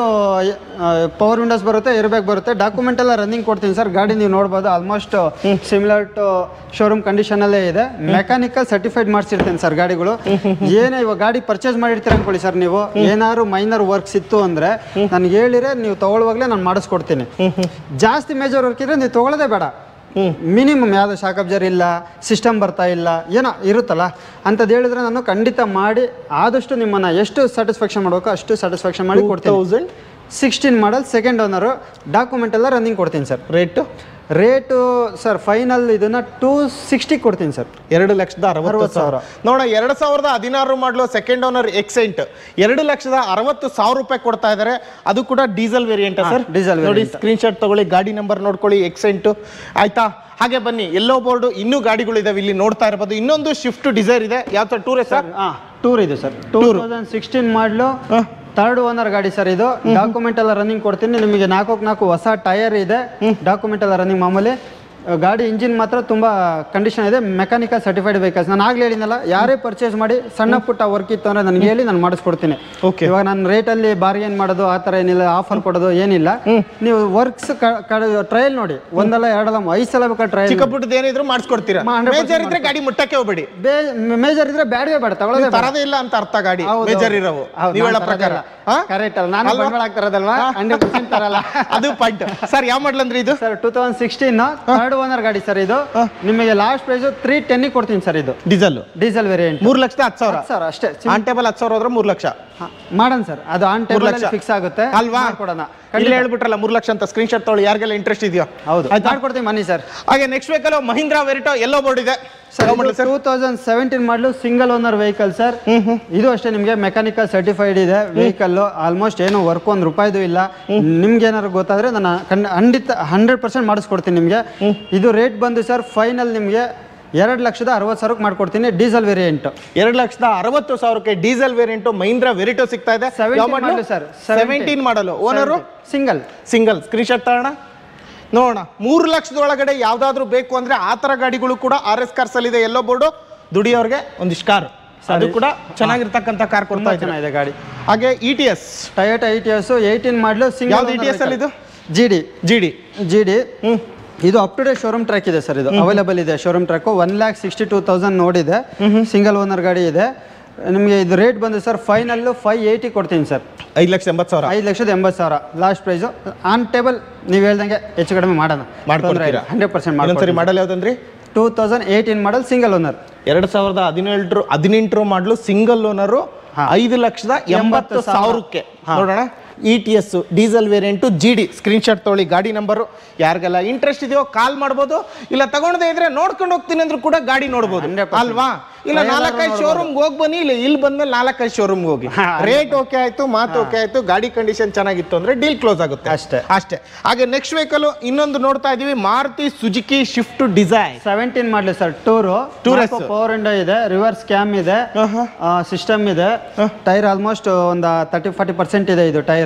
ಪವರ್ ವಿಂಡೋಸ್ ಬರುತ್ತೆ, ಏರ್ ಬ್ಯಾಗ್ ಬರುತ್ತೆ. ಡಾಕ್ಯುಮೆಂಟ್ ಎಲ್ಲ ರನ್ನಿಂಗ್ ಕೊಡ್ತೀನಿ ಸರ್. ಗಾಡಿ ನೀವು ನೋಡ್ಬೋದು, almost similar to showroom condition ಅಲ್ಲೇ ಇದೆ. ಮೆಕ್ಯಾನಿಕಲ್ ಸರ್ಟಿಫೈಡ್ ಮಾಡಿಸಿರ್ತೀನಿ ಸರ್ ಗಾಡಿಗಳು. ಏನೇ ಇವಾಗ ಗಾಡಿ ಪರ್ಚೇಸ್ ಮಾಡಿರ್ತೀರ ಅನ್ಕೊಳ್ಳಿ ಸರ್, ನೀವು ಏನಾದ್ರು ಮೈನರ್ ವರ್ಕ್ಸ್ ಇತ್ತು ಅಂದ್ರೆ ನನ್ಗೆ ಹೇಳಿದ್ರೆ ನೀವು ತಗೊಳ್ಳುವಾಗಲೇ ನಾನು ಮಾಡಿಸ್ಕೊಡ್ತೀನಿ. ಜಾಸ್ತಿ ಮೇಜರ್ ವರ್ಕ್ ಇದ್ರೆ ನೀವು ತಗೊಳ್ಳೋದೇ ಬೇಡ. ಮಿನಿಮಮ್ ಯಾವ್ದು ಶಾಕ್ ಅಬ್ಸರ್ ಇಲ್ಲ, ಸಿಸ್ಟಮ್ ಬರ್ತಾ ಇಲ್ಲ, ಏನೋ ಇರುತ್ತಲ್ಲ ಅಂತದ್ದು ಹೇಳಿದ್ರೆ ನಾನು ಖಂಡಿತ ಮಾಡಿ ಆದಷ್ಟು ನಿಮ್ಮನ್ನ ಎಷ್ಟು ಸ್ಯಾಟಿಸ್ಫ್ಯಾಕ್ಷನ್ ಮಾಡಬೇಕು ಅಷ್ಟು ಸ್ಯಾಟಿಸ್ಫ್ಯಾಕ್ಷನ್ ಮಾಡಿ ಕೊಡ್ತೀನಿ. Thousand sixteen model second owner, document ಎಲ್ಲ ರನ್ನಿಂಗ್ ಕೊಡ್ತೀನಿ sir. Rate rate sir final ಇದನ್ನ ಟೂ ಸಿಕ್ಸ್ಟಿ ಕೊಡ್ತೀನಿ ಸರ್. ಎರಡು ಲಕ್ಷದ ಅರವತ್ತು ಸಾವಿರ ನೋಡ. ಎರಡು ಸಾವಿರದ ಹದಿನಾರು ಮಾಡಲು ಸೆಕೆಂಡ್ ಓನರ್ ಎಕ್ಸೆಂಟ್ ಎರಡು ಲಕ್ಷದ ಅರವತ್ತು ಸಾವಿರ ರೂಪಾಯಿ ಕೊಡ್ತಾ ಇದ್ದಾರೆ. ಅದು ಕೂಡ ಡೀಸೆಲ್ ವೇರಿಯಂಟ್ ಸರ್. ಡೀಸೆಲ್ ನೋಡಿ, ಸ್ಕ್ರೀನ್ ಶಾಟ್ ತಗೊಳ್ಳಿ, ಗಾಡಿ ನಂಬರ್ ನೋಡ್ಕೊಳ್ಳಿ, ಎಕ್ಸೆಂಟ್ ಆಯ್ತಾ. ಹಾಗೆ ಬನ್ನಿ, ಎಲ್ಲೋ ಬೋರ್ಡ್ ಇನ್ನೂ ಗಾಡಿಗಳು ಇದಾವೆ, ಇಲ್ಲಿ ನೋಡ್ತಾ ಇರಬಹುದು. ಇನ್ನೊಂದು ಸ್ವಿಫ್ಟ್ ಡಿಸೈರ್ ಇದೆ, ಯಾವ ತರ ಟೂರ್ ಸರ್? ಟೂರ್ ಇದೆ sir. Two thousand sixteen model third owner ಗಾಡಿ ಸರ್. ಇದು ಡಾಕ್ಯುಮೆಂಟ್ ಎಲ್ಲ ರನ್ನಿಂಗ್ ಕೊಡ್ತೀನಿ ನಿಮಗೆ. ನಾಲ್ಕು ನಾಲ್ಕು ಹೊಸ ಟೈರ್ ಇದೆ, ಡಾಕ್ಯುಮೆಂಟ್ ಎಲ್ಲ ರನ್ನಿಂಗ್. ಮಾಮೂಲಿ ಗಾಡಿ ಇಂಜಿನ್ ಮಾತ್ರ ತುಂಬ ಕಂಡೀಷನ್ ಇದೆ, ಮೆಕ್ಯಾನಿಕಲ್ ಸರ್ಟಿಫೈಡ್ ವೆಹಿಕಲ್ಸ್. ನಾನು ಆಗ್ಲೇ ಹೇಳಿದ್ನಲ್ಲ, ಯಾರೇ ಪರ್ಚೇಸ್ ಮಾಡಿ ಸಣ್ಣ ಪುಟ್ಟ ವರ್ಕ್ ಇತ್ತು ಅಂದರೆ ನನಗೆ ಹೇಳಿ ನಾನು ಮಾಡಿಸ್ಕೊಡ್ತೀನಿ. ಓಕೆ, ಇವಾಗ ನಾನು ರೇಟಲ್ಲಿ ಬಾರ್ಗೇನ್ ಮಾಡೋದು ಆ ಥರ ಏನಿಲ್ಲ, ಆಫರ್ ಕೊಡೋದು ಏನಿಲ್ಲ. ನೀವು ವರ್ಕ್ಸ್ ಟ್ರಯಲ್ ನೋಡಿ, ಒಂದಲ್ಲ ಎರಡಲ್ಲ ಐದು ಸಲ ಬೇಕಾದ್ರೆ ಟ್ರಯಲ್, ಚಿಕ್ಕ ಪುಟ್ಟದ ಏನಿದ್ರು ಮಾಡಿಸ್ಕೊಡ್ತೀರಾ. ಮೇಜರ್ ಇದ್ರೆ ಗಾಡಿ ಮುಟ್ಟಕ್ಕೆ ಹೋಗ್ಬೇಡಿ. ಮೇಜರ್ ಇದ್ರೆ ಬ್ಯಾಡವೇ ಬೇಡ, ತಗೊಳ್ಳೋದೇ ತರದೇ ಇಲ್ಲ ಅಂತ ಅರ್ಥ. ಗಾಡಿ ಮೇಜರ್ ಇರೋವು ನೀವು ಹೇಳೋ ಪ್ರಕಾರ ಕರೆಕ್ಟ್ ಅಲ್ಲ. ನಾನು ಬಂಡವಾಳ ಆಗ್ತಾರದಲ್ವಾ, ಹಂಡ್ರೆಡ್ ಪರ್ಸೆಂಟ್ ತರಲ್ಲ. ಅದು ಪಾಯಿಂಟ್ ಸರ್. ಯಾವ ಮಾಡಲ್ ಅಂದ್ರೆ ಇದು sir two thousand sixteen third third owner ಗಾಡಿ ಸರ್ ಇದು. ನಿಮಗೆ ಲಾಸ್ಟ್ ಪ್ರೈಸ್ ತ್ರೀ ಟೆನ್ ಕೊಡ್ತೀನಿ ಸರ್ ಇದು. ಡೀಸೆಲ್ ಡೀಸೆಲ್ ವೇರಿಯಂಟ್ ಮೂರು ಲಕ್ಷದ ಹತ್ತು ಸಾವಿರ ಸರ್ ಅಷ್ಟೇ. ಆನ್ ಟೇಬಲ್ ಹತ್ತು ಸಾವಿರ ಹೋದ್ರೆ ಮೂರು ಲಕ್ಷ ಮಾಡೋಣ ಸರ್. ಅದು ಆನ್ ಟೇಬಲ್ ಫಿಕ್ಸ್ ಆಗುತ್ತೆ ಅಲ್ವಾ? ಕೊಡೋಣ. ಇಲ್ಲಿ ಹೇಳ್ಬಿಟ್ರಲ್ಲ ಮೂರು ಲಕ್ಷ ಅಂತ ಸ್ಕ್ರೀನ್ ಶಾಟ್ ತೊಗೊಳ್ಳಿ ಯಾರಿಗೆಲ್ಲ ಇಂಟ್ರೆಸ್ಟ್ ಇದೆಯೋ. ಹೌದು ಮಾಡ್ಕೊಡ್ತೀವಿ ಮನಿ ಸರ್. ಹಾಗೆ next vehicle Mahindra Verito yellow board ಇದೆ two thousand seventeen model single owner vehicle sir. ಇದು ಅಷ್ಟೇ ನಿಮಗೆ ಮೆಕ್ಯಾನಿಕಲ್ ಸರ್ಟಿಫೈಡ್ ಇದೆ ವೆಹಿಕಲ್. ಆಲ್ಮೋಸ್ಟ್ ಏನು ವರ್ಕ್ ಒಂದು ರೂಪಾಯಿದು ಇಲ್ಲ. ನಿಮ್ಗೆ ಏನಾದ್ರು ಗೊತ್ತಾದ್ರೆ ನಾನು ಖಂಡಿತ ಹಂಡ್ರೆಡ್ ಪರ್ಸೆಂಟ್ ಮಾಡಿಸ್ಕೊಡ್ತೀನಿ ನಿಮಗೆ. ಇದು ರೇಟ್ ಬಂದು ಸರ್ ಫೈನಲ್ ನಿಮಗೆ ಎರಡು ಲಕ್ಷದ ಅರವತ್ತು ಸಾವಿರಕ್ಕೆ ಮಾಡ್ಕೊಡ್ತೀನಿ. ಡೀಸೆಲ್ ವೇರಿಯಂಟ್ ಎರಡು ಲಕ್ಷದ ಅರವತ್ತು ಸಾವಿರಕ್ಕೆ ಡೀಸೆಲ್ ವೇರಿಯಂಟ್ ಮಹೀಂದ್ರಾ ವೆರಿಟೋ ಸಿಗ್ತಾ ಇದೆ. Sir seventeen model owner single single screen shot ತಗೋಣ ನೋಡೋಣ. ಮೂರು ಲಕ್ಷದೊಳಗಡೆ ಯಾವ್ದಾದ್ರು ಬೇಕು ಅಂದ್ರೆ ಆ ತರ ಗಾಡಿಗಳು ಕೂಡ ಆರ್ ಎಸ್ ಕಾರ್ಸ್ ಅಲ್ಲಿ ಇದೆ. ಎಲ್ಲೋ ಬೋರ್ಡು ದುಡಿಯೋರ್ಗೆ ಒಂದಿಷ್ಟು ಕಾರ್ ಅದು ಕೂಡ ಚೆನ್ನಾಗಿರ್ತಕ್ಕಂಥ ಕಾರ್ ಕೊಡ್ತಾ ಇದೆ ಗಾಡಿ. ಹಾಗೆ E T S Toyota E T S eighteen model single E T S ಅಲ್ಲಿ ಇದು G D G D G D ಇದು up to date showroom track ಇದೆ ಸರ್. ಇದು ಅವೈಲೇಬಲ್ ಇದೆ showroom track. One lakh sixty two thousand ನೋಡಿದೆ. ಸಿಂಗಲ್ ಓನರ್ ಗಾಡಿ ಇದೆ. ನಿಮಗೆ ಇದು ರೇಟ್ ಬಂದು ಸರ್ ಫೈನಲ್ ಫೈವ್ ಏಯ್ಟಿ ಕೊಡ್ತೀನಿ ಸರ್. ಐದು ಲಕ್ಷ ಎಂಬತ್ತು ಸಾವಿರ ಐದು ಲಕ್ಷದ ಎಂಬತ್ತು ಸಾವಿರ ಲಾಸ್ಟ್ ಪ್ರೈಸು. ಆನ್ ಟೇಬಲ್ ನೀವು ಹೇಳ್ದಂಗೆ ಹೆಚ್ಚು ಕಡಿಮೆ ಮಾಡೋಣ. ಮಾಡ್ಕೊಡ್ತೀರಾ? ಹಂಡ್ರೆಡ್ ಪರ್ಸೆಂಟ್ ಮಾಡಿ. ಮಾಡಲ್ ಯಾವ್ದಂದ್ರಿ? Two thousand eighteen model single owner. ಎರಡು ಸಾವಿರದ ಹದಿನೇಳರು ಹದಿನೆಂಟರು ಮಾಡಲು ಸಿಂಗಲ್ ಓನರು ಐದು ಲಕ್ಷದ ಎಂಬತ್ತು ಸಾವಿರಕ್ಕೆ ನೋಡೋಣ. E T S diesel variant G D screen shot ತೊಗೊಳ್ಳಿ. ಗಾಡಿ ನಂಬರು ಯಾರಿಗೆಲ್ಲ ಇಂಟ್ರೆಸ್ಟ್ ಇದೆಯೋ ಕಾಲ್ ಮಾಡ್ಬೋದು. ಇಲ್ಲ ತಗೊಂಡದೇ ಇದ್ರೆ ನೋಡ್ಕೊಂಡು ಹೋಗ್ತೀನಿ ಅಂದ್ರೂ ಕೂಡ ಗಾಡಿ ನೋಡ್ಬೋದು ಅಲ್ವಾ? ಇಲ್ಲ ನಾಲ್ಕೈದು ಶೋರೂಮ್ಗೆ ಹೋಗಿ ಬನ್ನಿ. ಇಲ್ಲ ಇಲ್ಲಿ ಬಂದ್ಮೇಲೆ ನಾಲ್ಕೈದು ಶೋರೂಮ್ಗೆ ಹೋಗಿ ರೇಟ್ ಓಕೆ ಆಯ್ತು, ಮಾತು ಓಕೆ ಆಯ್ತು, ಗಾಡಿ ಕಂಡೀಷನ್ ಚೆನ್ನಾಗಿತ್ತು ಅಂದ್ರೆ ಡೀಲ್ ಕ್ಲೋಸ್ ಆಗುತ್ತೆ ಅಷ್ಟೇ ಅಷ್ಟೇ ಹಾಗೆ ನೆಕ್ಸ್ಟ್ ವೆಹಿಕಲ್ ಇನ್ನೊಂದು ನೋಡ್ತಾ ಇದೀವಿ, Maruti Suzuki Swift Dzire seventeen ಮಾಡಲಿ sir. Tour tour S power window ಇದೆ, ರಿವರ್ಸ್ ಕ್ಯಾಮ್ ಇದೆ, ಸಿಸ್ಟಮ್ ಇದೆ. ಟೈರ್ ಆಲ್ಮೋಸ್ಟ್ ಒಂದು ತರ್ಟಿ ಫಾರ್ಟಿ ಪರ್ಸೆಂಟ್ ಇದೆ ಇದು ಟೈರ್.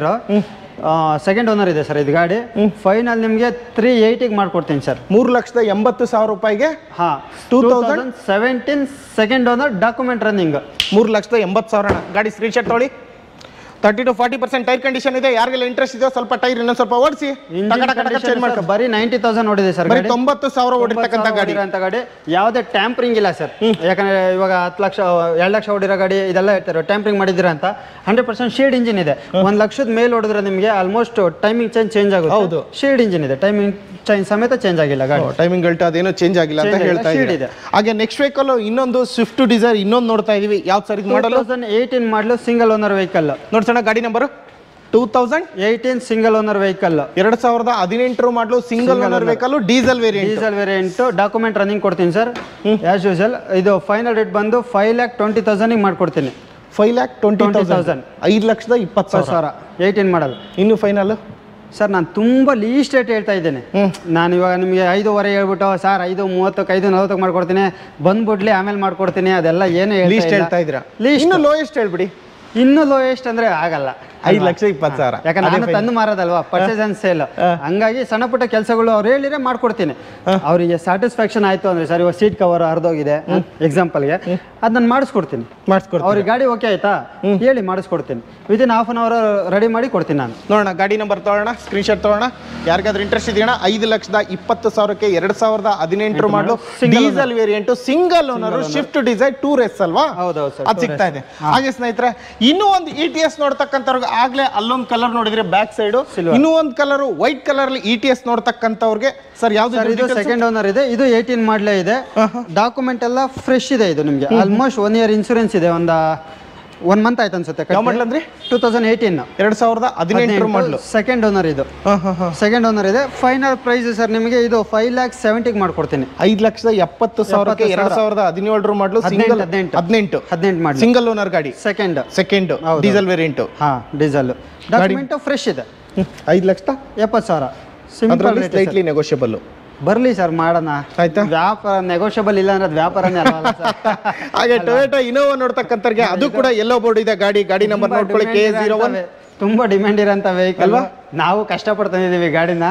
ಸೆಕೆಂಡ್ ಓನರ್ ಇದೆ ಸರ್ ಇದು ಗಾಡಿ. ಫೈನಲ್ ನಿಮಗೆ ತ್ರೀ ಏಯ್ಟಿಗೆ ಮಾಡ್ಕೊಡ್ತೀನಿ ಸರ್. ಮೂರು ಲಕ್ಷದ ಎಂಬತ್ತು ಸಾವಿರ ರೂಪಾಯಿಗೆ. ಹಾ two thousand seventeen second owner document running. ಮೂರು ಲಕ್ಷದ ಎಂಬತ್ತು ಸಾವಿರ ಗಾಡಿ ಸ್ಕ್ರೀನ್ ಶಾಟ್ ತೊಗೊಳ್ಳಿ. Thirty to forty percent tyre condition ಇದೆ. ಯಾರಿಗೆಲ್ಲ ಇಂಟ್ರೆಸ್ಟ್ ಇದೆಯೋ ಸ್ವಲ್ಪ ಟೈರ್ ಇನ್ನೊಂದು ಸ್ವಲ್ಪ ಓಡಿಸಿ ಚೇಂಜ್ ಮಾಡ್ಕೊ. ಬರೀ ನೈಂಟಿ ತೌಸಂಡ್ ಓಡಿದೆ ಸರ್. ಬರೀ ತೊಂಬತ್ತು ಸಾವಿರ ಓಡಿರ್ತಕ್ಕಂಥ ಗಾಡಿ ಅಂತ ಗಾಡಿ. ಯಾವುದೇ ಟ್ಯಾಂಪರಿಂಗ್ ಇಲ್ಲ ಸರ್. ಯಾಕಂದ್ರೆ ಇವಾಗ ಹತ್ತು ಲಕ್ಷ ಎರಡು ಲಕ್ಷ ಓಡಿರೋ ಗಾಡಿ ಇದೆಲ್ಲ ಇರ್ತಾರೆ ಟ್ಯಾಂಪರಿಂಗ್ ಮಾಡಿದಿರ ಅಂತ. ಹಂಡ್ರೆಡ್ ಪರ್ಸೆಂಟ್ ಶೇಡ್ ಇಂಜಿನ್ ಇದೆ. ಒಂದ್ ಲಕ್ಷದ ಮೇಲೆ ಹೊಡಿದ್ರೆ ನಿಮಗೆ ಆಲ್ಮೋಸ್ಟ್ ಟೈಮಿಂಗ್ ಚೇಂಜ್ ಚೇಂಜ್ ಆಗುತ್ತೆ. ಹೌದು ಶೇಡ್ ಇಂಜಿನ್ ಇದೆ. ಟೈಮಿಂಗ್ ಚೇಂಜ್ ಸಮೇತ ಚೇಂಜ್ ಆಗಿಲ್ಲ ಗಾಡಿ. ಟೈಮಿಂಗ್ ಗಲ್ಟ್ ಅದೇನೋ ಚೇಂಜ್ ಆಗಿಲ್ಲ ಅಂತ ಹೇಳ್ತಾ ಇದ್ದಾರೆ. ಹಾಗೆ ನೆಕ್ಸ್ಟ್ ವೆಹಿಕಲ್ ಇನ್ನೊಂದು ಸ್ವಿಫ್ಟ್ ಡಿಸೈರ್ ಇನ್ನೊಂದು ನೋಡ್ತಾ ಇದೀವಿ. ಯಾವ ಸರ್ ಇದು ಮಾಡಲು? Eighteen model single owner vehicle. ನೋಡ್ಸೋಣ ಗಾಡಿ number two thousand eighteen single owner vehicle. ಎರಡು ಸಾವಿರದ ಹದಿನೆಂಟರು model single owner vehicle diesel variant. Diesel variant document running ಕೊಡ್ತೀನಿ ಸರ್ ಆಸ್ ಯೂಶುವಲ್. ಇದು ಫೈನಲ್ ರೇಟ್ ಬಂದು ಫೈವ್ ಲ್ಯಾಕ್ ಟ್ವೆಂಟಿ ತೌಸಂಡ್ ಮಾಡ್ಕೊಡ್ತೀನಿ. ಫೈವ್ ಲ್ಯಾಕ್ ಟ್ವೆಂಟಿ ತೌಸಂಡ್ ಐದು ಲಕ್ಷದ ಇಪ್ಪತ್ತು ಸಾವಿರ ಏಯ್ಟೀನ್ ಮಾಡಲ್. ಇನ್ನು ಫೈನಲ್ ಸರ್ ನಾನು ತುಂಬ ಲೀಸ್ಟ್ ರೇಟ್ ಹೇಳ್ತಾ ಇದ್ದೇನೆ. ನಾನು ಇವಾಗ ನಿಮಗೆ ಐದೂವರೆ ಹೇಳ್ಬಿಟ್ಟು ಸರ್ ಐದು ಮೂವತ್ತಕ್ಕೆ ಐದು ನಲವತ್ತಕ್ಕೆ ಮಾಡ್ಕೊಡ್ತೀನಿ ಬಂದ್ಬಿಡ್ಲಿ ಆಮೇಲೆ ಮಾಡ್ಕೊಡ್ತೀನಿ ಅದೆಲ್ಲ ಏನು ಲೀಸ್ಟ್ ಹೇಳ್ತಾ ಇದ್ದೀರಾ? ಲೀಸ್ಟ್ ಲೋಯೆಸ್ಟ್ ಹೇಳ್ಬಿಡಿ. ಇನ್ನು ಲೋಯೆಸ್ಟ್ ಅಂದ್ರೆ ಆಗಲ್ಲ. ಐದು ಲಕ್ಷ ಇಪ್ಪತ್ತು ಸಾವಿರ ಯಾಕಂದ್ರೆ ನಾನು ತಂದು ಮಾರೋದಲ್ವಾ, ಪರ್ಚೇಸ್ ಅಂಡ್ ಸೇಲ್. ಹಂಗಾಗಿ ಸಣ್ಣ ಪುಟ್ಟ ಕೆಲಸಗಳು ಅವ್ರು ಹೇಳಿದ್ರೆ ಮಾಡ್ಕೊಡ್ತೀನಿ. ಅವರಿಗೆ ಸ್ಯಾಟಿಸ್ಫ್ಯಾಕ್ಷನ್ ಆಯ್ತು ಅಂದ್ರೆ ಸರ್ ಇವಾಗ ಸೀಟ್ ಕವರ್ ಹರಿದೋಗಿದೆ ಎಕ್ಸಾಂಪಲ್ಗೆ ಅದು ನಾನು ಮಾಡಿಸ್ಕೊಡ್ತೀನಿ. ಮಾಡಿಸ್ಕೊಡ್ತೀನಿ. ಅವ್ರಿಗೆ ಗಾಡಿ ಓಕೆ ಆಯ್ತಾ ಹೇಳಿ ಮಾಡಿಸ್ಕೊಡ್ತೀನಿ. Within half an hour ready ಮಾಡಿ ಕೊಡ್ತೀನಿ ನಾನು. ನೋಡೋಣ ಗಾಡಿ ನಂಬರ್ ತಗೋಣ, ಸ್ಕ್ರೀನ್ ಶಾಟ್ ತಗೋಣ. ಯಾರಿಗಾದ್ರೂ ಇಂಟ್ರೆಸ್ಟ್ ಇದೆಯಾ? ಐದು ಲಕ್ಷದ ಇಪ್ಪತ್ತು ಸಾವಿರಕ್ಕೆ ಎರಡು ಸಾವಿರದ ಹದಿನೆಂಟರು ಮಾಡಲು diesel variant single owner Swift Dzire ಟೂ ರೇಸ್ ಅಲ್ವಾ? ಹೌದೌದು ಸರ್ ಅದು ಸಿಗ್ತಾ ಇದೆ. ಹಾಗೆ ಸ್ನೇಹಿತರೆ ಇನ್ನೂ ಒಂದು ಇ ಟಿ ಎಸ್ ನೋಡ್ತಕ್ಕಂಥವ್ರಿಗೆ ಆಗ್ಲೇ ಅಲ್ಲೊಂದು ಕಲರ್ ನೋಡಿದ್ರೆ ಬ್ಯಾಕ್ ಸೈಡ್ ಇನ್ನೂ ಒಂದು colour white colour E T S ನೋಡ್ತಕ್ಕಂಥವ್ರಿಗೆ ಸರ್ ಯಾವ್ದು? ಸೆಕೆಂಡ್ ಓನರ್ ಇದೆ. ಇದು ಏಯ್ಟೀನ್ ಮಾಡಲೇ ಇದೆ. ಡಾಕ್ಯುಮೆಂಟ್ ಎಲ್ಲ ಫ್ರೆಶ್ ಇದೆ. ಇದು ನಿಮಗೆ ಆಲ್ಮೋಸ್ಟ್ ಒನ್ ಇಯರ್ ಇನ್ಸೂರೆನ್ಸ್ ಇದೆ. ಒಂದು ಒನ್ ಮಂತ್ ಆಯ್ತು ಅನ್ಸುತ್ತೆ. ಯಾವ ಮಾಡಲ್ ಅಂದ್ರೆ? ಟೂ ತೌಸಂಡ್ ಏಯ್ಟೀನ್ ಎರಡ್ ಸಾವಿರದ ಹದಿನೆಂಟರ ಮಾಡಲು ಸೆಕೆಂಡ್ ಓನರ್. ಇದು ಸೆಕೆಂಡ್ ಓನರ್ ಇದೆ. ಫೈನಲ್ ಪ್ರೈಸ್ ಸರ್ ನಿಮಗೆ ಇದು ಫೈವ್ ಲ್ಯಾಕ್ ಸೆವೆಂಟಿಗೆ ಮಾಡ್ಕೊಡ್ತೀನಿ. ಐದು ಲಕ್ಷದ ಎಪ್ಪತ್ತು ಸಾವಿರಕ್ಕೆ ಎರಡ್ ಸಾವಿರದ ಹದಿನೇಳರ ಮಾಡಲು ಸಿಂಗಲ್ ಹದಿನೆಂಟು ಹದಿನೆಂಟು ಹದಿನೆಂಟು ಮಾಡಿ ಸಿಂಗಲ್ ಓನರ್ ಗಾಡಿ. Second second diesel variant. ಹಾ ಡೀಸೆಲ್ ಡಾಕ್ಯುಮೆಂಟ್ ಫ್ರೆಶ್ ಇದೆ. ಐದು ಲಕ್ಷದ ಎಪ್ಪತ್ತು ಸಾವಿರ ಸಿಂಪಲ್ ಸ್ಲೈಟ್ಲಿ ನೆಗೋಷಿಯಬಲ್. ಬರ್ಲಿ ಸರ್ ಮಾಡೋಣ ಆಯ್ತಾ? ವ್ಯಾಪಾರ ನೆಗೋಷಿಯಬಲ್ ಇಲ್ಲ ಅಂದ್ರೆ ಅದು ವ್ಯಾಪಾರನೇ ಅಲ್ಲ. ಹಾಗೆ ಟೊಯೋಟಾ ಇನೋವಾ ನೋಡ್ತಕ್ಕಂಥವ್ರಿಗೆ ಅದು ಕೂಡ ಎಲ್ಲೋ ಬೋರ್ಡ್ ಇದೆ ಗಾಡಿ. ಗಾಡಿ ನಂಬರ್ ನೋಡ್ಕೊಳ್ಳಿ ಕೆ ಜೀರೋ ಒನ್. ತುಂಬಾ ಡಿಮ್ಯಾಂಡ್ ಇರೋಂಥ ವೆಹಿಕಲ್. ನಾವು ಕಷ್ಟಪಡ್ತಿದ್ದೀವಿ ಗಾಡಿನ.